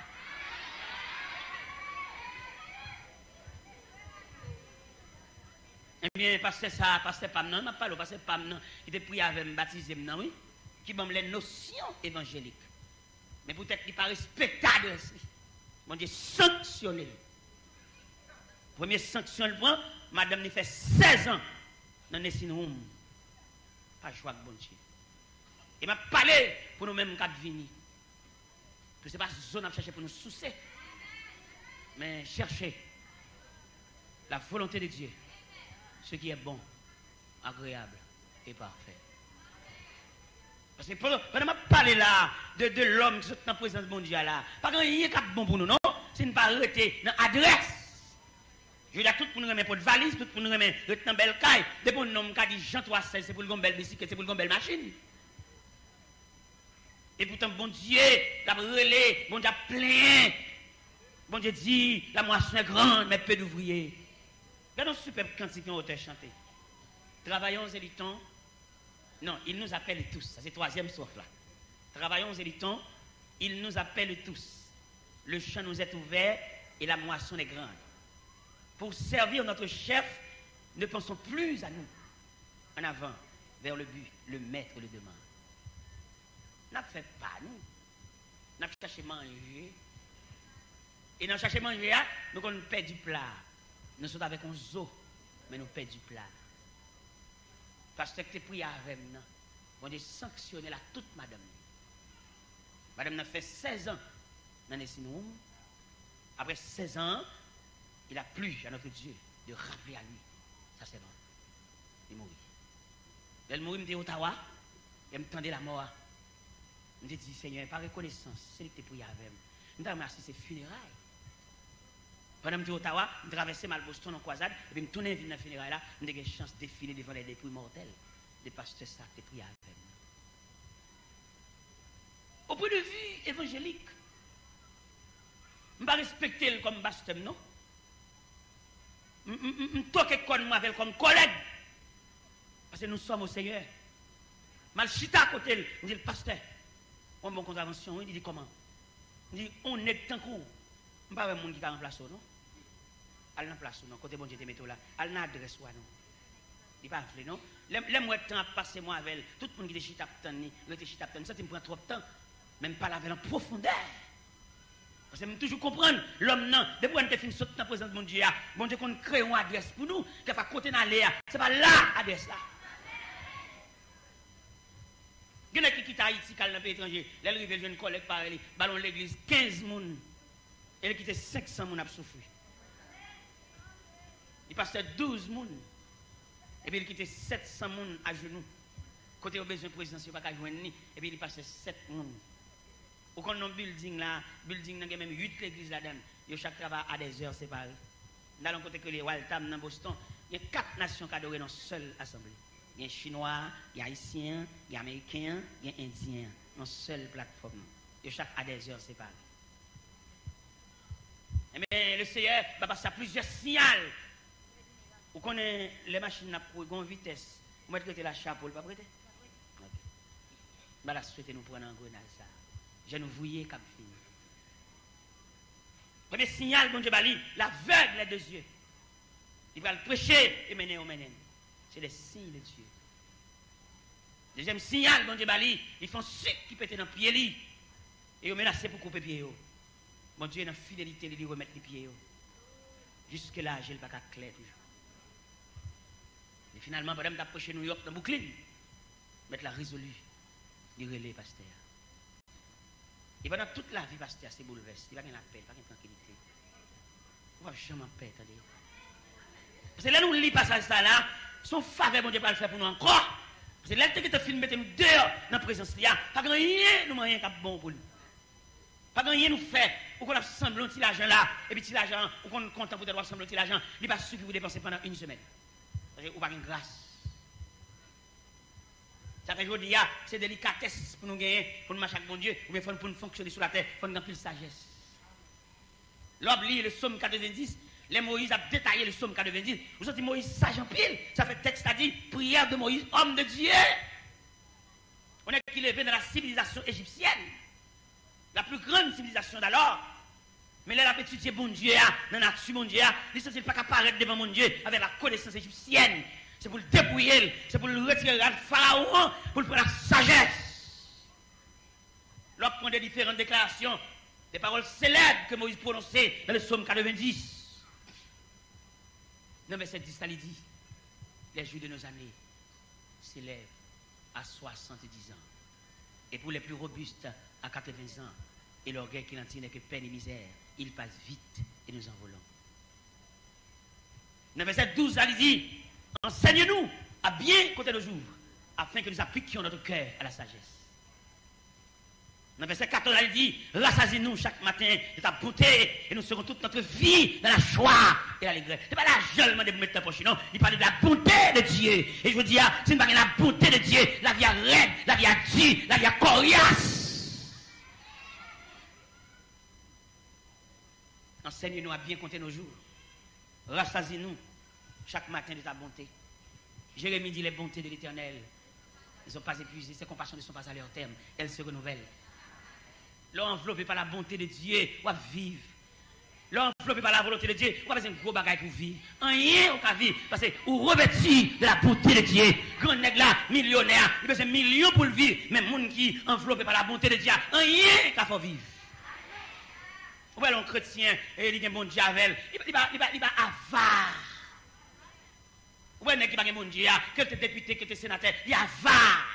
Eh bien, pasteur ça, pasteur Pam, non, je ne parle pas, pasteur Pam, non, il était prié avec me baptisé, non, oui, qui m'a les notions évangéliques. Mais peut-être qu'il n'est pas respectable aussi. Bon Dieu, sanctionner. Première sanction, le point, madame, il fait 16 ans dans les Sinoum. Pas joie de bon Dieu. Et m'a parlé pour nous-mêmes quand venir. Que ce n'est pas zone à chercher pour nous soucier. Mais chercher la volonté de Dieu. Ce qui est bon, agréable et parfait. Parce que pendant que parler là de l'homme qui est dans la présence de mon Dieu là, pas qu'il y ait bon pour nous, non? C'est ne pas arrêter dans l'adresse. Je veux dire, tout pour nous remettre pour de valise, tout pour nous remettre dans une belle caille. Depuis un homme qui a dit Jean 3,16, c'est pour une belle bicyclette, c'est pour une belle machine. Et pourtant, bon Dieu, la relais, bon Dieu plein. Bon Dieu dit, la moisson est grande, mais peu d'ouvriers. Regardons ce superbe cantique qu'on a chanté. Travaillons et luttons. Non, il nous appelle tous. Ça, c'est le troisième soif là. Travaillons et luttons. Il nous appelle tous. Le champ nous est ouvert et la moisson est grande. Pour servir notre chef, ne pensons plus à nous. En avant, vers le but, le maître le demande. N'a fait pas nous. N'a cherché manger. Et dans chercher manger, nous on perd du plat. Nous sommes avec un zoo, mais nous perdons du plat. Parce que tu es pris avec nous. On a sanctionné la toute madame. Madame a fait 16 ans dans les Sinoum. Après 16 ans, il a plu à notre Dieu de rappeler à lui. Ça c'est bon. Il mourit. Elle mourit, il me dit Ottawa. Elle me tendait la mort. Je me dis Seigneur, par reconnaissance, c'est lui qui t'a pris avec moi. Je me remercie ses funérailles. Pendant que je suis à Ottawa, je traversais Malboston en croisade, et puis je tourne dans la funéraille là, j'ai eu une chance de défiler devant les dépouilles mortelles des pasteurs ça qui prié avec nous. Au point de vue évangélique, je ne vais pas respecter comme pasteur, non? Je ne toque comme collègue. Parce que nous sommes au Seigneur. Mal chita à côté, je dis le pasteur, on bon contravention, il dit comment? Il dit on est en cours. Je ne sais pas si qui va en place ou non. Elle en place ou non. Côté bon Dieu te met là. Elle n'a adresse ou non. Il pas fait non. Les mois de temps à passer moi avec elle, tout le monde qui était chita tani, était chita tani, ça me prend trop de temps. Même pas la en profondeur. Parce que je toujours comprendre l'homme non, depuis on te fin sauter dans la présence de mon Dieu, bon Dieu qu'on crée une adresse pour nous, qui va côté dans l'air, c'est pas là adresse là. Il y a qui quitte Haïti, qui dans le pays étranger, les rivières jeunes collègues par les ballon l'église 15 moun. Et il quitte 500 moun à souffrir. Il passe 12 moun. Et puis il quitte 700 moun à genoux. Côté au besoin présidentiel, pas qu'à joindre ni. Et puis il passe 7 moun. Ou quand on building là, building là, il y a même 8 églises là-dedans. Yo chaque travail à des heures séparées. Dans le côté que les Waltham dans Boston, il y a 4 nations qui adorent dans une seule assemblée. Il y a Chinois, il y a Haïtiens, il y a Américains, il y a Indiens. Dans une seule plateforme. Yo chaque à des heures séparées. Mais le Seigneur va passer à plusieurs signaux. Vous connaissez les machines à grande vitesse. Vous mettez la chapeau, pas prêter? Je vais souhaiter nous prendre en grenade ça. Je nous voyais comme fini. Premier signal, bon Dieu, l'aveugle des yeux. Il va le prêcher et mener au ménène. C'est les signes de Dieu. Deuxième signal, bon Dieu, ils font ce qui peut être dans le pied. Et ils menacent pour couper les pieds. Mon Dieu, dans la fidélité, il dit remettre les pieds. Jusque-là, je n'ai pas clair toujours. Et finalement, madame d'approcher New York dans Brooklyn, mettre la résolue, du relais, pasteur. Et pendant toute la vie, pasteur, c'est bouleversé. Il n'y a pas de la paix, pas de tranquillité. On ne va jamais en paix, attendez. Parce que là, nous ne lisons pas ça là, son faveur, mon Dieu, pas le faire pour nous encore. Parce que là, tu as filmé, mettez nous dehors dans la présence là. Pas grand rien, nous rien qui bon pour nous. Pas grand rien nous fait. Ou qu'on a semblé un petit l'argent là, et puis petit l'argent, ou qu'on est content pour avoir semblé un petit l'argent, il va suffire vous dépenser pendant une semaine. Parce que vous n'avez pas de grâce. Ça fait aujourd'hui, c'est délicatesse pour nous gagner, pour nous marcher avec bon Dieu, ou bien pour nous fonctionner sur la terre, pour nous avoir plus de sagesse. L'homme lit le psaume 90, les Moïse a détaillé le psaume 90. Vous sentez Moïse sage en pile, ça fait texte à dire prière de Moïse, homme de Dieu. On est qui levé dans la civilisation égyptienne, la plus grande civilisation d'alors. Mais là, la petite bon Dieu, dans la nature, bon Dieu, il ne pas apparaître devant mon Dieu avec la connaissance égyptienne. C'est pour le dépouiller, c'est pour le retirer à Pharaon, pour le prendre la sagesse. L'autre prend des différentes déclarations, des paroles célèbres que Moïse prononçait dans le psaume 90. Dans verset 10, ça lui dit, les jours de nos années s'élèvent à 70 ans. Et pour les plus robustes, à 80 ans. Et l'orgueil qui n'en tient que peine et misère, il passe vite et nous envolons. Dans verset 12, ça lui dit, enseigne-nous à bien compter nos jours, afin que nous appliquions notre cœur à la sagesse. Dans verset 14, il dit, rassasie-nous chaque matin de ta bonté, et nous serons toute notre vie dans la joie et l'allégresse. Ce n'est pas l'argent de mettre ta poche, non. Il parle de la bonté de Dieu. Et je vous dis, si nous parlons de la bonté de Dieu, la vie à raide, la vie à dit, la vie à coriace. Enseigne-nous à bien compter nos jours. Rassasie-nous chaque matin de ta bonté. Jérémie dit les bontés de l'Éternel ne sont pas épuisées, ses compassions ne sont pas à leur terme, elles se renouvellent. L'enveloppé par la bonté de Dieu, on va vivre. L'enveloppé par la volonté de Dieu, on va faire un gros bagage pour vivre. Rien on va vivre, parce que on revêtit de la bonté de Dieu. Grand nègre là, millionnaire, il besoin de millions pour le vivre, mais monde qui enveloppé par la bonté de Dieu, rien qu'à faire vivre. Vous voyez, un chrétien, il dit bon Dieu avec, il va avare. Vous voyez, qui va bon Dieu, que tu es député, que tu es sénateur, il avare.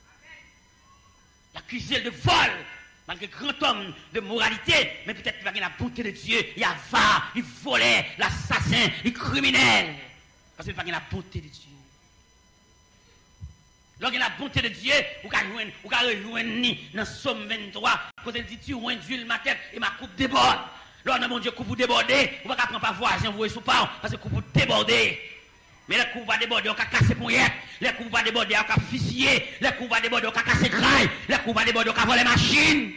Il accuse de vol, malgré grand homme de moralité, mais peut-être qu'il va gagner la bonté de Dieu, il avare, il volait, l'assassin, il criminel. Parce qu'il va gagner la bonté de Dieu. Lorsqu'il y a la bonté de Dieu, vous pouvez rejoindre dans Somme 23, quand il dit tu oins d'huile ma tête et ma coupe déborde. Lorsque mon Dieu, coupe vous déborder, vous ne pouvez pas prendre par voisin, vous sous pas, parce que coupe vous déborder. Mais les coups va déborder, on va casser pour hier. Les coups va déborder, on va fusiller. Les coups va déborder, on va casser graille. Les coups va déborder, on va voler machines.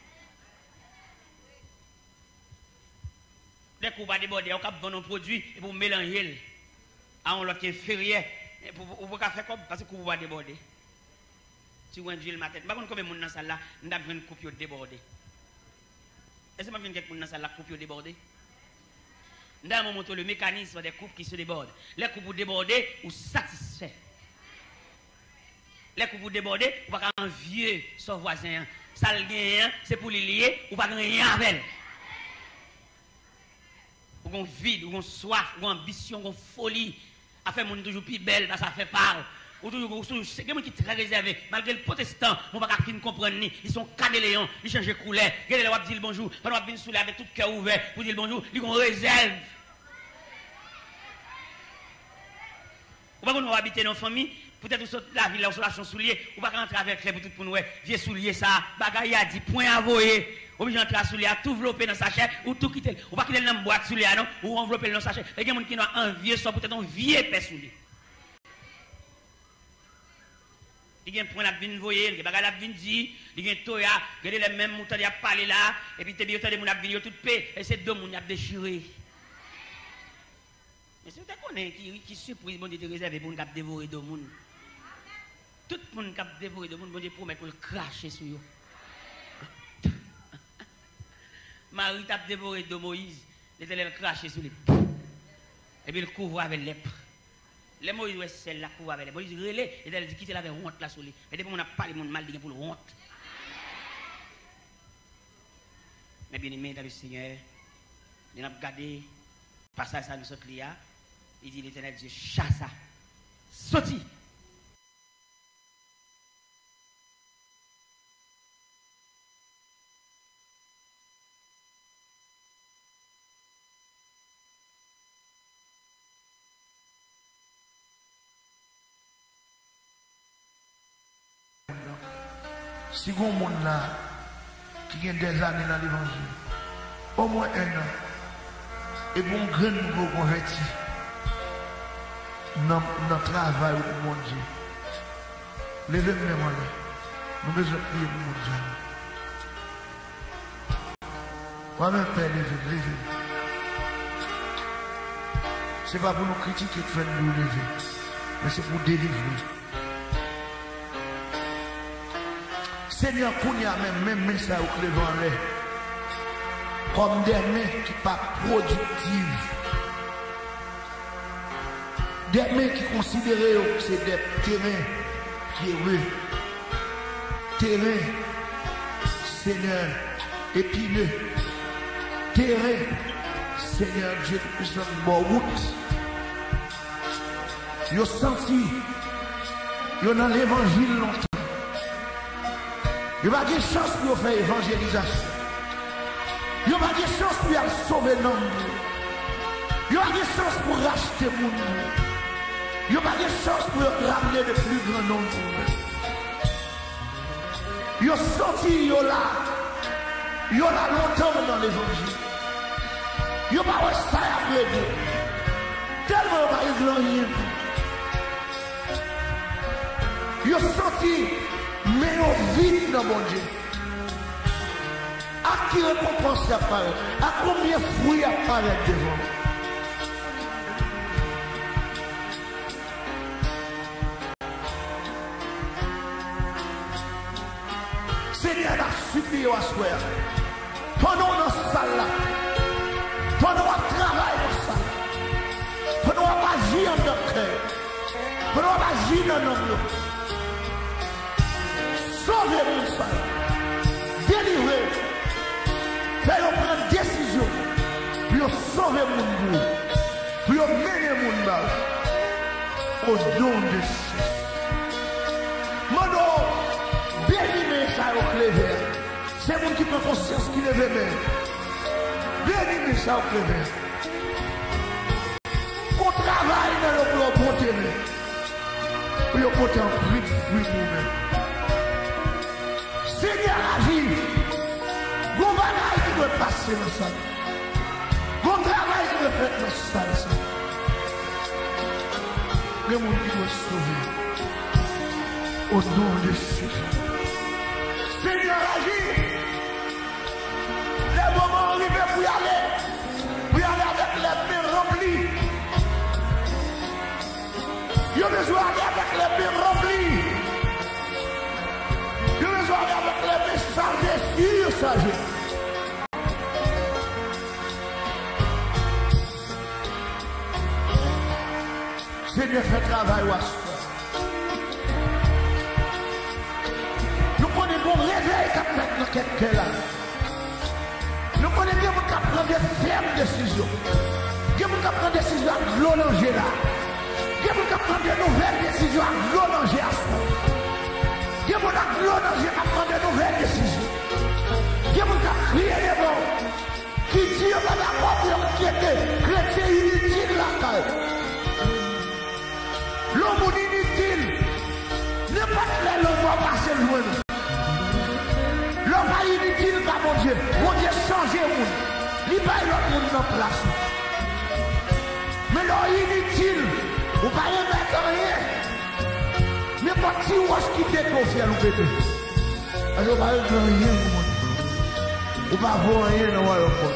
Les coups va déborder, on va vendre un produit et pour mélanger à un autre inférieur. Vous pouvez faire comme parce que vous va déborder. Si vous avez ma tête, je ne sais pas combien de monde dans la salle là, nous avons une coupe déborder. Est-ce que je viens quelqu'un dans la salle là, coupe déborder? Nous avons montré le mécanisme des couples qui se débordent. Les couples débordés ou satisfaits. Les couples débordés, ou pas un vieux son voisin. Ça le gagne, c'est pour les lier, ou pas rien avec. Ou un vide, ou une soif, ou une ambition, ou une folie. À faire mon toujours plus belle, ça fait part. Ou toujours, c'est quelqu'un qui est très réservé. Malgré le protestant, on ne va pas comprendre ni. Ils sont caméléons, ils changent de couleur. Regardez, on va dire bonjour. Pendant qu'on vient sous avec tout cœur ouvert pour dire bonjour, ils ont réserve. Ou pas qu'on va habiter dans une famille, peut-être sur la ville, là, sur la chambre soulier, ou pas rentrer avec les pour nous, vieux soulier ça, bagaille a dit, point à voyer. Ou bien entrer à soulier, tout envelopper dans sa chair, ou tout quitter. Ou pas quitter dans la boîte soulier, non, ou envelopper dans sa chair. Il y a des gens qui ont un vieux, soit peut-être un vieux père soulier. Il y a un point à venir voyer, il y a des bagages à venir dire, il y a un toya, il y a les mêmes moutons qui parlé là, et puis il y a des gens qui venir tout paix, et c'est deux gens qui ont déchiré. Mais si vous connaissez qui surprise, bon Dieu te réserve pour nous dévorer deux gens. Tout le monde qui a dévoré deux gens, bon Dieu promet pour le cracher sur eux. Marie t'a dévoré de Moïse, l'Éternel craché sur lui. Et puis il couvre avec lèpre. Les Moïse, ouais, c'est la couvre avec les Moïse, relais, et elle dit quitter la honte là sur lui. Mais depuis qu'on a parlé, mon mal dit pour le honte. Mais bien aimé dans le Seigneur, il a regardé, passage ça nous saute là, il dit l'Éternel Dieu, chasse, sorti. Si vous monde là qui a des années dans l'évangile, au moins un an, et bon grand nouveau converti dans le travail pour mon Dieu. Levez-moi là. Nous besoin de prier pour mon Dieu. Moi-même, Père, levez. Ce n'est pas pour nous critiquer que nous lever, mais c'est pour délivrer. Seigneur, qu'on y a même ça au clévant l'air. Comme des mains qui ne sont pas productives. Des mains qui considèrent que c'est des terrains qui est terrain, Seigneur, épineux. Terrain, Seigneur Dieu, nous sommes bonne route. Ils ont senti, ils ont dans l'évangile longtemps. Il n'y a pas de chance pour faire évangélisation. Il n'y a pas de chance pour sauver l'homme. Il n'y a pas de chance pour racheter le monde. Il n'y a pas de chance pour ramener le plus grand nombre. Il y a sorti, il y a là longtemps dans l'évangile. Il n'y a pas de ça après Dieu. Tellement il n'y a pas de rien. Il y a sorti. Mais on vit dans mon Dieu. À qui récompense apparaît? À combien de fruits apparaît devant? Seigneur a supplié à soi. Pendant dans cette salle là, pendant qu'on travaille dans cette salle, pendant qu'on agit en notre cœur, pendant qu'on agit dans nos lieux. Sauvez mon sang, délivrez, faites prendre décision, pour sauver mon bout, pour mener mon mal, au nom de Jésus. Mon nom, bénis ça au cléver, c'est mon qui prend conscience qui lève même. Bénis ça au cléver. On travaille dans le plan pour t'aimer, pour porter un prix de fruit nous-mêmes. Seigneur, agis. Bon bagage qui doit passer dans ça. Bon travail qui doit faire dans ça. Le monde qui doit sauver. Au nom de Jésus. Seigneur, agis. Les moments arrivés pour y aller. Pour y aller avec les mains remplies. Il y a besoin d'aller avec les mains remplies. Avec les messagers sur sagesse. Seigneur fait travail. Nous connaissons bon réveil qui a fait dans quelqu'un là. Nous connaissons bien qui a pris des fermes décisions. Qui a pris des décisions à l'onanger là. Qui a pris des nouvelles décisions à l'onanger à soi. Qui a pris des nouvelles décisions. Qui a crié les mots. Qui dit on va d'abord pour qui était chrétien inutile là. L'homme inutile. Ne pas que l'homme va passer loin. L'homme pas inutile par mon Dieu. Mon Dieu change le monde. Il va l'autre monde dans place. Mais l'homme inutile, vous ne pouvez pas mettre rien. Mais pas si vous avez quitté le ciel ou bébé. Alors vous ne pouvez pas rien. Vous ne pouvez pas voir rien dans le royaume.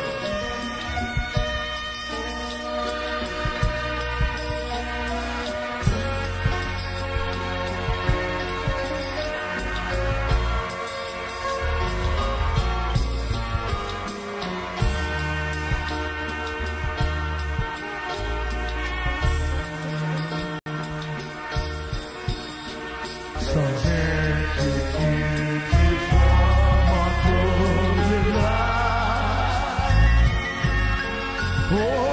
Oh